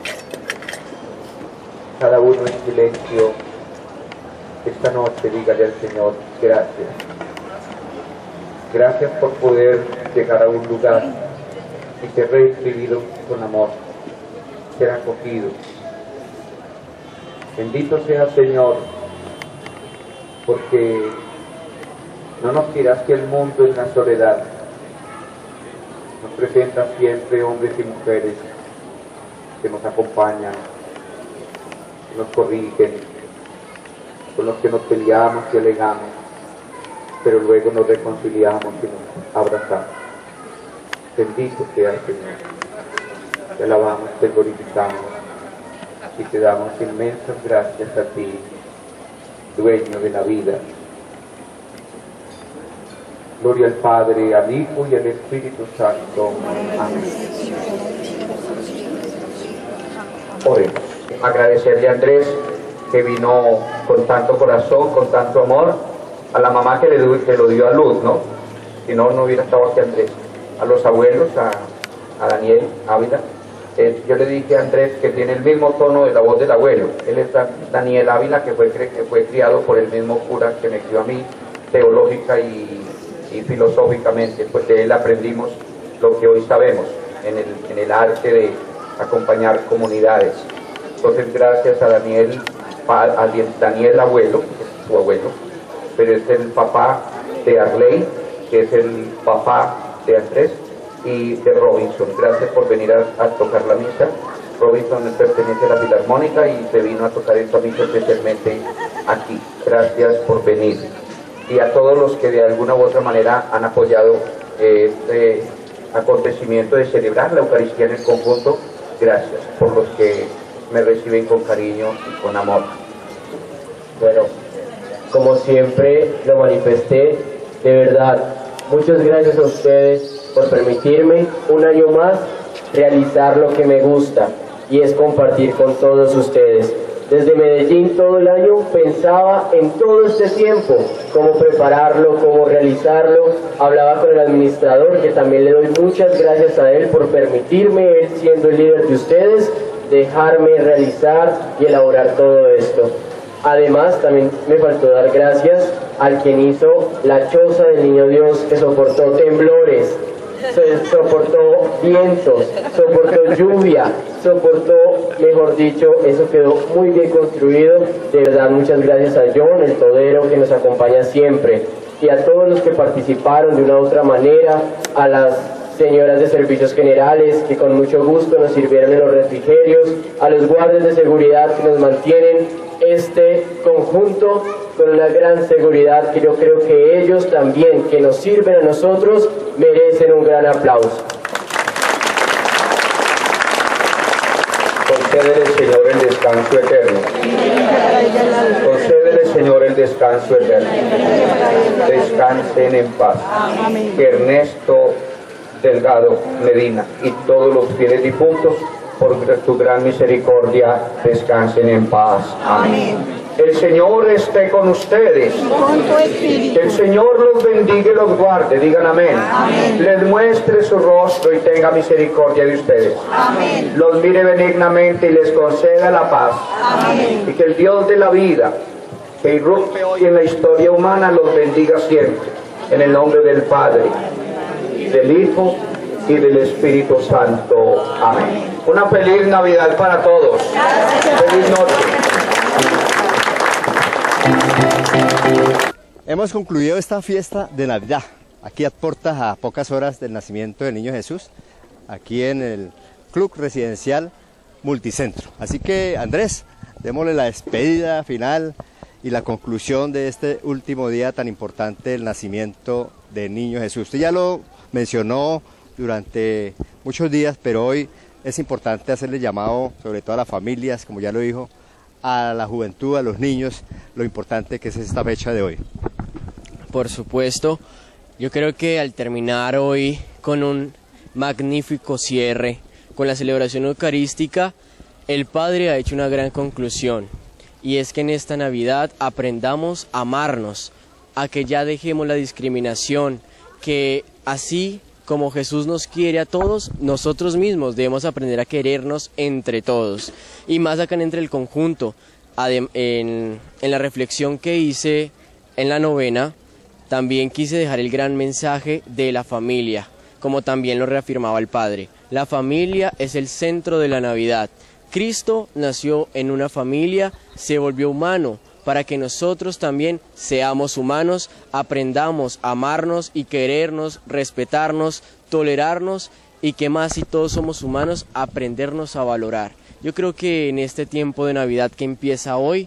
Cada uno en silencio, esta noche dígale al Señor, gracias. Gracias por poder llegar a un lugar y ser recibido con amor, ser acogido. Bendito sea Señor, porque no nos tiraste al mundo en la soledad. Nos presentan siempre hombres y mujeres que nos acompañan, que nos corrigen, con los que nos peleamos y alegamos, pero luego nos reconciliamos y nos abrazamos. Bendito sea el Señor. Te alabamos, te glorificamos y te damos inmensas gracias a ti, dueño de la vida. Gloria al Padre, al Hijo y al Espíritu Santo. Amén. Oremos. Agradecerle a Andrés que vino con tanto corazón, con tanto amor, a la mamá que lo dio a luz, ¿no? Si no, no hubiera estado aquí Andrés. A los abuelos, a Daniel Ávila. Yo le dije a Andrés que tiene el mismo tono de la voz del abuelo. Él es Daniel Ávila, que fue criado por el mismo cura que me crió a mí, teológica y filosóficamente, pues de él aprendimos lo que hoy sabemos en el arte de acompañar comunidades. Entonces gracias a Daniel abuelo, que es su abuelo, pero es el papá de Arley, que es el papá de Andrés y de Robinson. Gracias por venir a tocar la misa. Robinson pertenece a la Filarmónica y se vino a tocar esta misa especialmente aquí. Gracias por venir. Y a todos los que de alguna u otra manera han apoyado este acontecimiento de celebrar la Eucaristía en el conjunto, gracias por los que me reciben con cariño y con amor. Bueno, como siempre lo manifesté, de verdad, muchas gracias a ustedes por permitirme un año más realizar lo que me gusta, y es compartir con todos ustedes. Desde Medellín todo el año pensaba en todo este tiempo, cómo prepararlo, cómo realizarlo. Hablaba con el administrador, que también le doy muchas gracias a él por permitirme, él siendo el líder de ustedes, dejarme realizar y elaborar todo esto. Además, también me faltó dar gracias al quien hizo la choza del Niño Dios, que soportó temblores, soportó vientos, soportó lluvia, soportó, mejor dicho, eso quedó muy bien construido. De verdad, muchas gracias a John, el todero, que nos acompaña siempre, y a todos los que participaron de una u otra manera, a las señoras de servicios generales que con mucho gusto nos sirvieron en los refrigerios, a los guardias de seguridad que nos mantienen este conjunto con una gran seguridad, que yo creo que ellos también, que nos sirven a nosotros, merecen un gran aplauso. Concédele, Señor, el descanso eterno. Concédele, Señor, el descanso eterno. Descansen en paz. Que Ernesto Delgado Medina y todos los fieles difuntos, por tu gran misericordia, descansen en paz. Amén. El Señor esté con ustedes. Que el Señor los bendiga y los guarde. Digan amén. Les muestre su rostro y tenga misericordia de ustedes. Amén. Los mire benignamente y les conceda la paz. Amén. Y que el Dios de la vida, que irrumpe hoy en la historia humana, los bendiga siempre. En el nombre del Padre, y del Hijo, y del Espíritu Santo. Amén. Una feliz Navidad para todos. Feliz noche. Hemos concluido esta fiesta de Navidad, aquí a Portas, a pocas horas del nacimiento del Niño Jesús, aquí en el Club Residencial Multicentro. Así que, Andrés, démosle la despedida final y la conclusión de este último día tan importante del nacimiento del Niño Jesús. Usted ya lo mencionó durante muchos días, pero hoy es importante hacerle llamado, sobre todo a las familias, como ya lo dijo, a la juventud, a los niños, lo importante que es esta fecha de hoy. Por supuesto, yo creo que al terminar hoy con un magnífico cierre, con la celebración eucarística, el Padre ha hecho una gran conclusión, y es que en esta Navidad aprendamos a amarnos, a que ya dejemos la discriminación, que así como Jesús nos quiere a todos, nosotros mismos debemos aprender a querernos entre todos, y más acá entre el conjunto. En la reflexión que hice en la novena, también quise dejar el gran mensaje de la familia, como también lo reafirmaba el Padre. La familia es el centro de la Navidad. Cristo nació en una familia, se volvió humano, para que nosotros también seamos humanos, aprendamos a amarnos y querernos, respetarnos, tolerarnos, y que más si todos somos humanos, aprendernos a valorar. Yo creo que en este tiempo de Navidad que empieza hoy,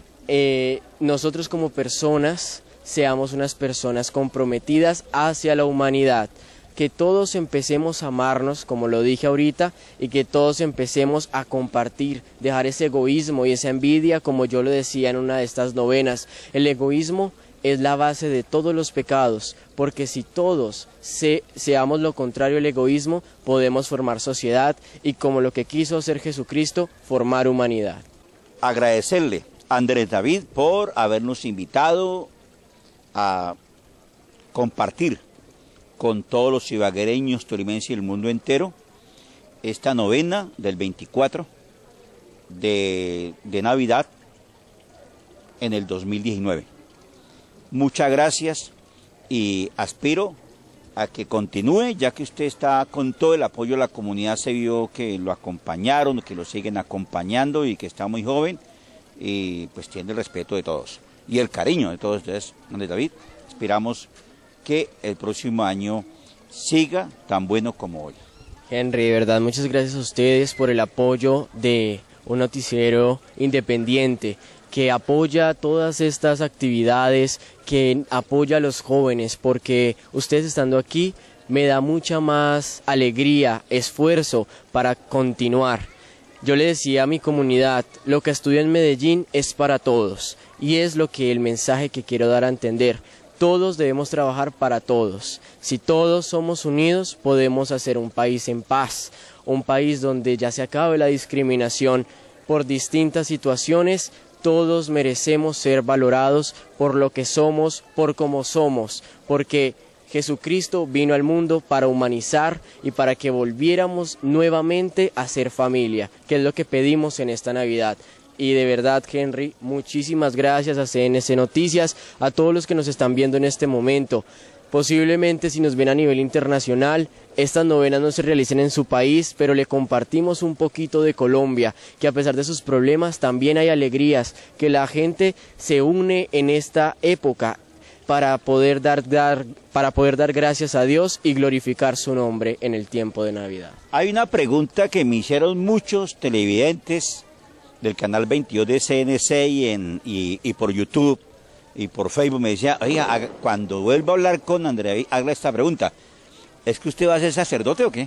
nosotros como personas, seamos unas personas comprometidas hacia la humanidad, que todos empecemos a amarnos, como lo dije ahorita, y que todos empecemos a compartir, dejar ese egoísmo y esa envidia, como yo lo decía en una de estas novenas. El egoísmo es la base de todos los pecados, porque si todos seamos lo contrario al egoísmo, podemos formar sociedad y, como lo que quiso hacer Jesucristo, formar humanidad. Agradecerle a Andrés David por habernos invitado a compartir con todos los ibaguereños, tolimenses y el mundo entero esta novena del 24 de Navidad en el 2019. Muchas gracias y aspiro a que continúe, ya que usted está con todo el apoyo de la comunidad, se vio que lo acompañaron, que lo siguen acompañando y que está muy joven y pues tiene el respeto de todos y el cariño de todos ustedes. Andrés David, esperamos que el próximo año siga tan bueno como hoy. Henry, de verdad, muchas gracias a ustedes por el apoyo de un noticiero independiente que apoya todas estas actividades, que apoya a los jóvenes, porque ustedes estando aquí me da mucha más alegría, esfuerzo para continuar. Yo le decía a mi comunidad, lo que estudio en Medellín es para todos, y es lo que el mensaje que quiero dar a entender. Todos debemos trabajar para todos. Si todos somos unidos, podemos hacer un país en paz, un país donde ya se acabe la discriminación por distintas situaciones. Todos merecemos ser valorados por lo que somos, por cómo somos, porque Jesucristo vino al mundo para humanizar y para que volviéramos nuevamente a ser familia, que es lo que pedimos en esta Navidad. Y de verdad, Henry, muchísimas gracias a CNC Noticias, a todos los que nos están viendo en este momento. Posiblemente si nos ven a nivel internacional, estas novenas no se realicen en su país, pero le compartimos un poquito de Colombia, que a pesar de sus problemas también hay alegrías, que la gente se une en esta época. para poder dar gracias a Dios y glorificar su nombre en el tiempo de Navidad. Hay una pregunta que me hicieron muchos televidentes del canal 22 de CNC y por YouTube y por Facebook. Me decía, oiga, cuando vuelva a hablar con Andrés, haga esta pregunta. ¿Es que usted va a ser sacerdote o qué?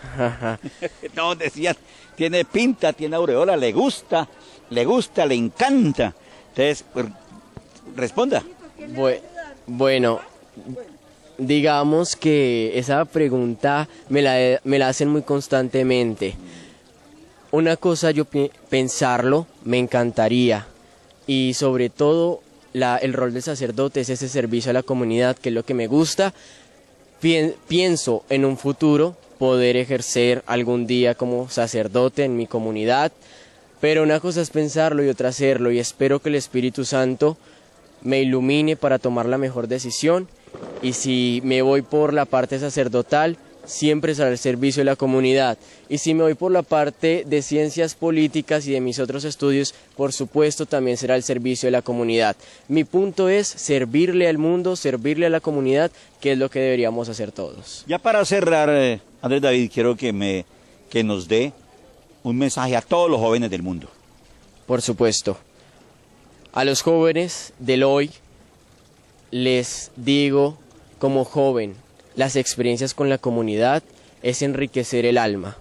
No, decían, tiene pinta, tiene aureola, le gusta, le encanta. Entonces, pues, responda. Bueno, digamos que esa pregunta me la hacen muy constantemente. Una cosa yo pensarlo, me encantaría, y sobre todo el rol del sacerdote es ese servicio a la comunidad, que es lo que me gusta. Pienso en un futuro poder ejercer algún día como sacerdote en mi comunidad, pero una cosa es pensarlo y otra hacerlo, y espero que el Espíritu Santo me ilumine para tomar la mejor decisión, y si me voy por la parte sacerdotal, siempre será el servicio de la comunidad, y si me voy por la parte de ciencias políticas y de mis otros estudios, por supuesto también será el servicio de la comunidad. Mi punto es servirle al mundo, servirle a la comunidad, que es lo que deberíamos hacer todos. Ya para cerrar, Andrés David, quiero que nos dé un mensaje a todos los jóvenes del mundo. Por supuesto. A los jóvenes del hoy les digo, como joven, las experiencias con la comunidad es enriquecer el alma.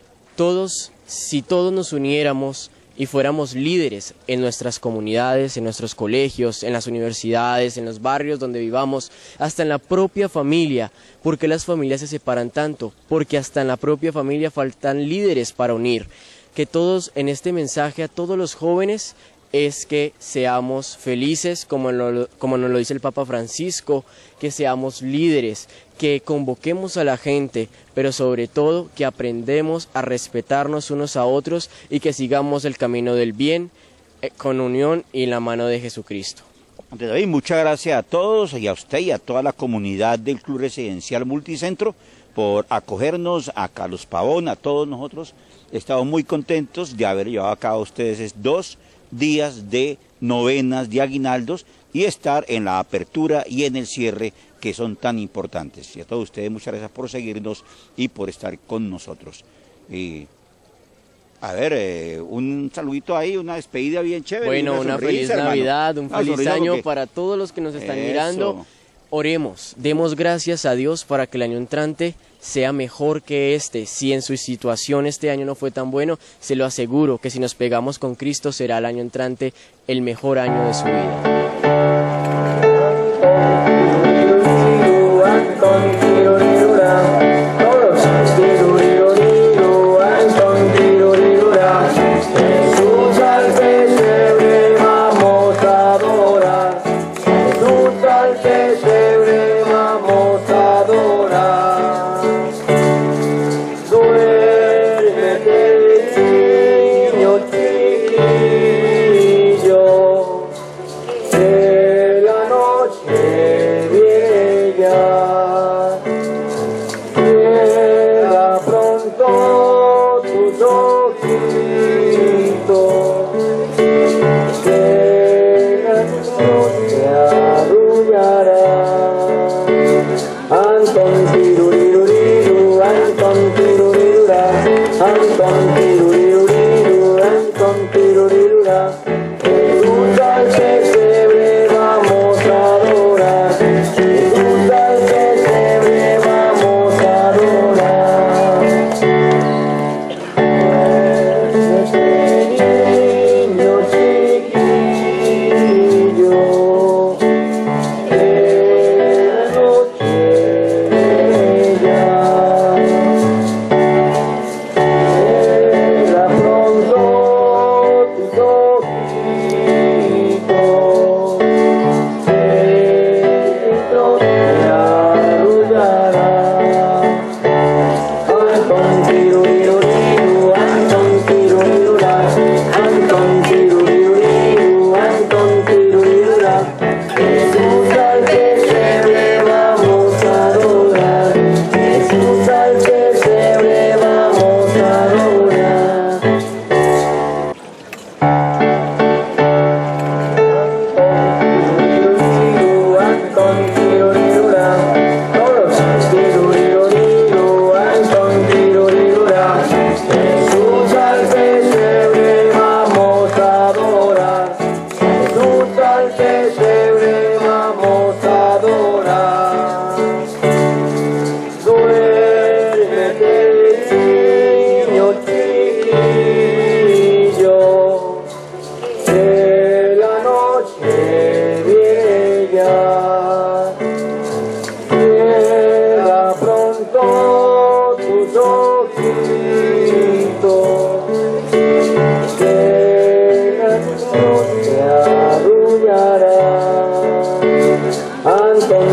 Si todos nos uniéramos y fuéramos líderes en nuestras comunidades, en nuestros colegios, en las universidades, en los barrios donde vivamos, hasta en la propia familia. ¿Por qué las familias se separan tanto? Porque hasta en la propia familia faltan líderes para unir. Que todos, en este mensaje a todos los jóvenes, es que seamos felices, como nos lo dice el Papa Francisco, que seamos líderes, que convoquemos a la gente, pero sobre todo que aprendemos a respetarnos unos a otros y que sigamos el camino del bien con unión y la mano de Jesucristo. Andrés David, muchas gracias a todos y a usted y a toda la comunidad del Club Residencial Multicentro por acogernos, a Carlos Pavón, a todos nosotros. Estamos muy contentos de haber llevado a cabo ustedes 2 días de novenas de aguinaldos y estar en la apertura y en el cierre, que son tan importantes. Y a todos ustedes muchas gracias por seguirnos y por estar con nosotros. Y a ver, un saludito ahí, una despedida bien chévere. Bueno, una feliz Navidad, un feliz año para todos los que nos están mirando. Oremos, demos gracias a Dios para que el año entrante sea mejor que este. Si en su situación este año no fue tan bueno, se lo aseguro que si nos pegamos con Cristo será el año entrante el mejor año de su vida.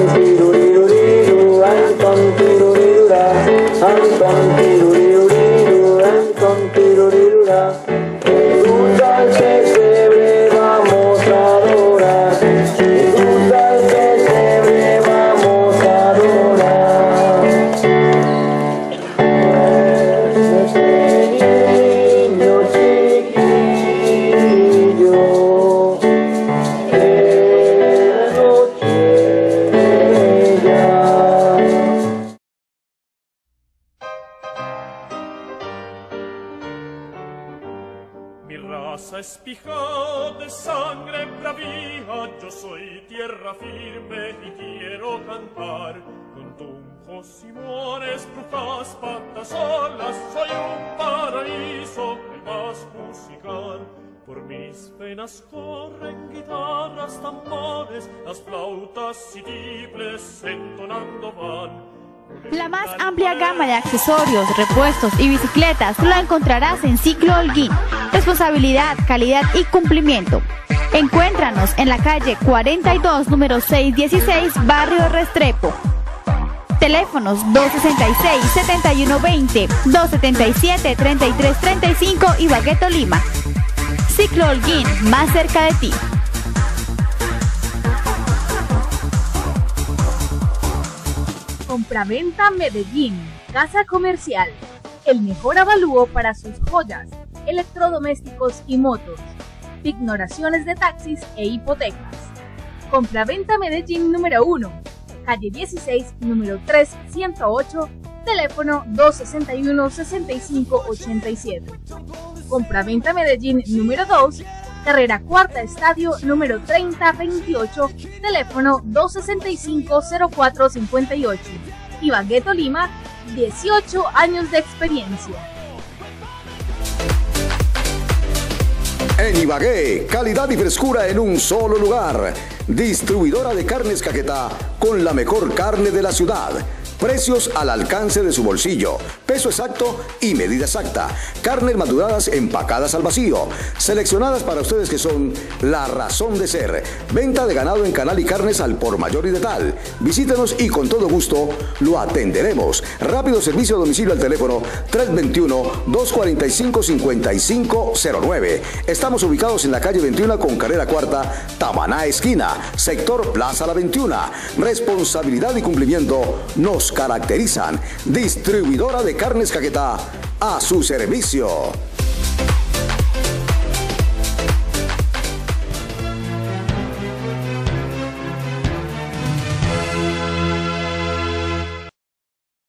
Mi raza es pija de sangre bravía, yo soy tierra firme y quiero cantar. Con tunjos, simones, brujas, patas, olas, soy un paraíso, el más musical. Por mis venas corren guitarras, tambores, las flautas y tibles entonando van. La más amplia gama de accesorios, repuestos y bicicletas la encontrarás en Ciclo Holguín. Responsabilidad, calidad y cumplimiento. Encuéntranos en la calle 42, número 616, Barrio Restrepo. Teléfonos 266-7120, 277-3335 y Bagueto Lima. Ciclo Holguín, más cerca de ti. Compraventa Medellín, Casa Comercial, el mejor avalúo para sus joyas, electrodomésticos y motos, pignoraciones de taxis e hipotecas. Compraventa Medellín número 1, calle 16, número 3108, teléfono 261-6587. Compraventa Medellín número 2, carrera Cuarta Estadio número 3028, teléfono 265-0458. Bagueto Lima, 18 años de experiencia. En Ibagué, calidad y frescura en un solo lugar. Distribuidora de carnes Caquetá con la mejor carne de la ciudad. Precios al alcance de su bolsillo, peso exacto y medida exacta. Carnes maduradas empacadas al vacío, seleccionadas para ustedes que son la razón de ser. Venta de ganado en canal y carnes al por mayor y de tal. Visítenos y con todo gusto lo atenderemos. Rápido servicio a domicilio al teléfono 321-245-5509. Estamos ubicados en la calle 21 con carrera Cuarta, Tamaná esquina, sector Plaza La 21. Responsabilidad y cumplimiento nos caracterizan. Distribuidora de carnes Caquetá, a su servicio.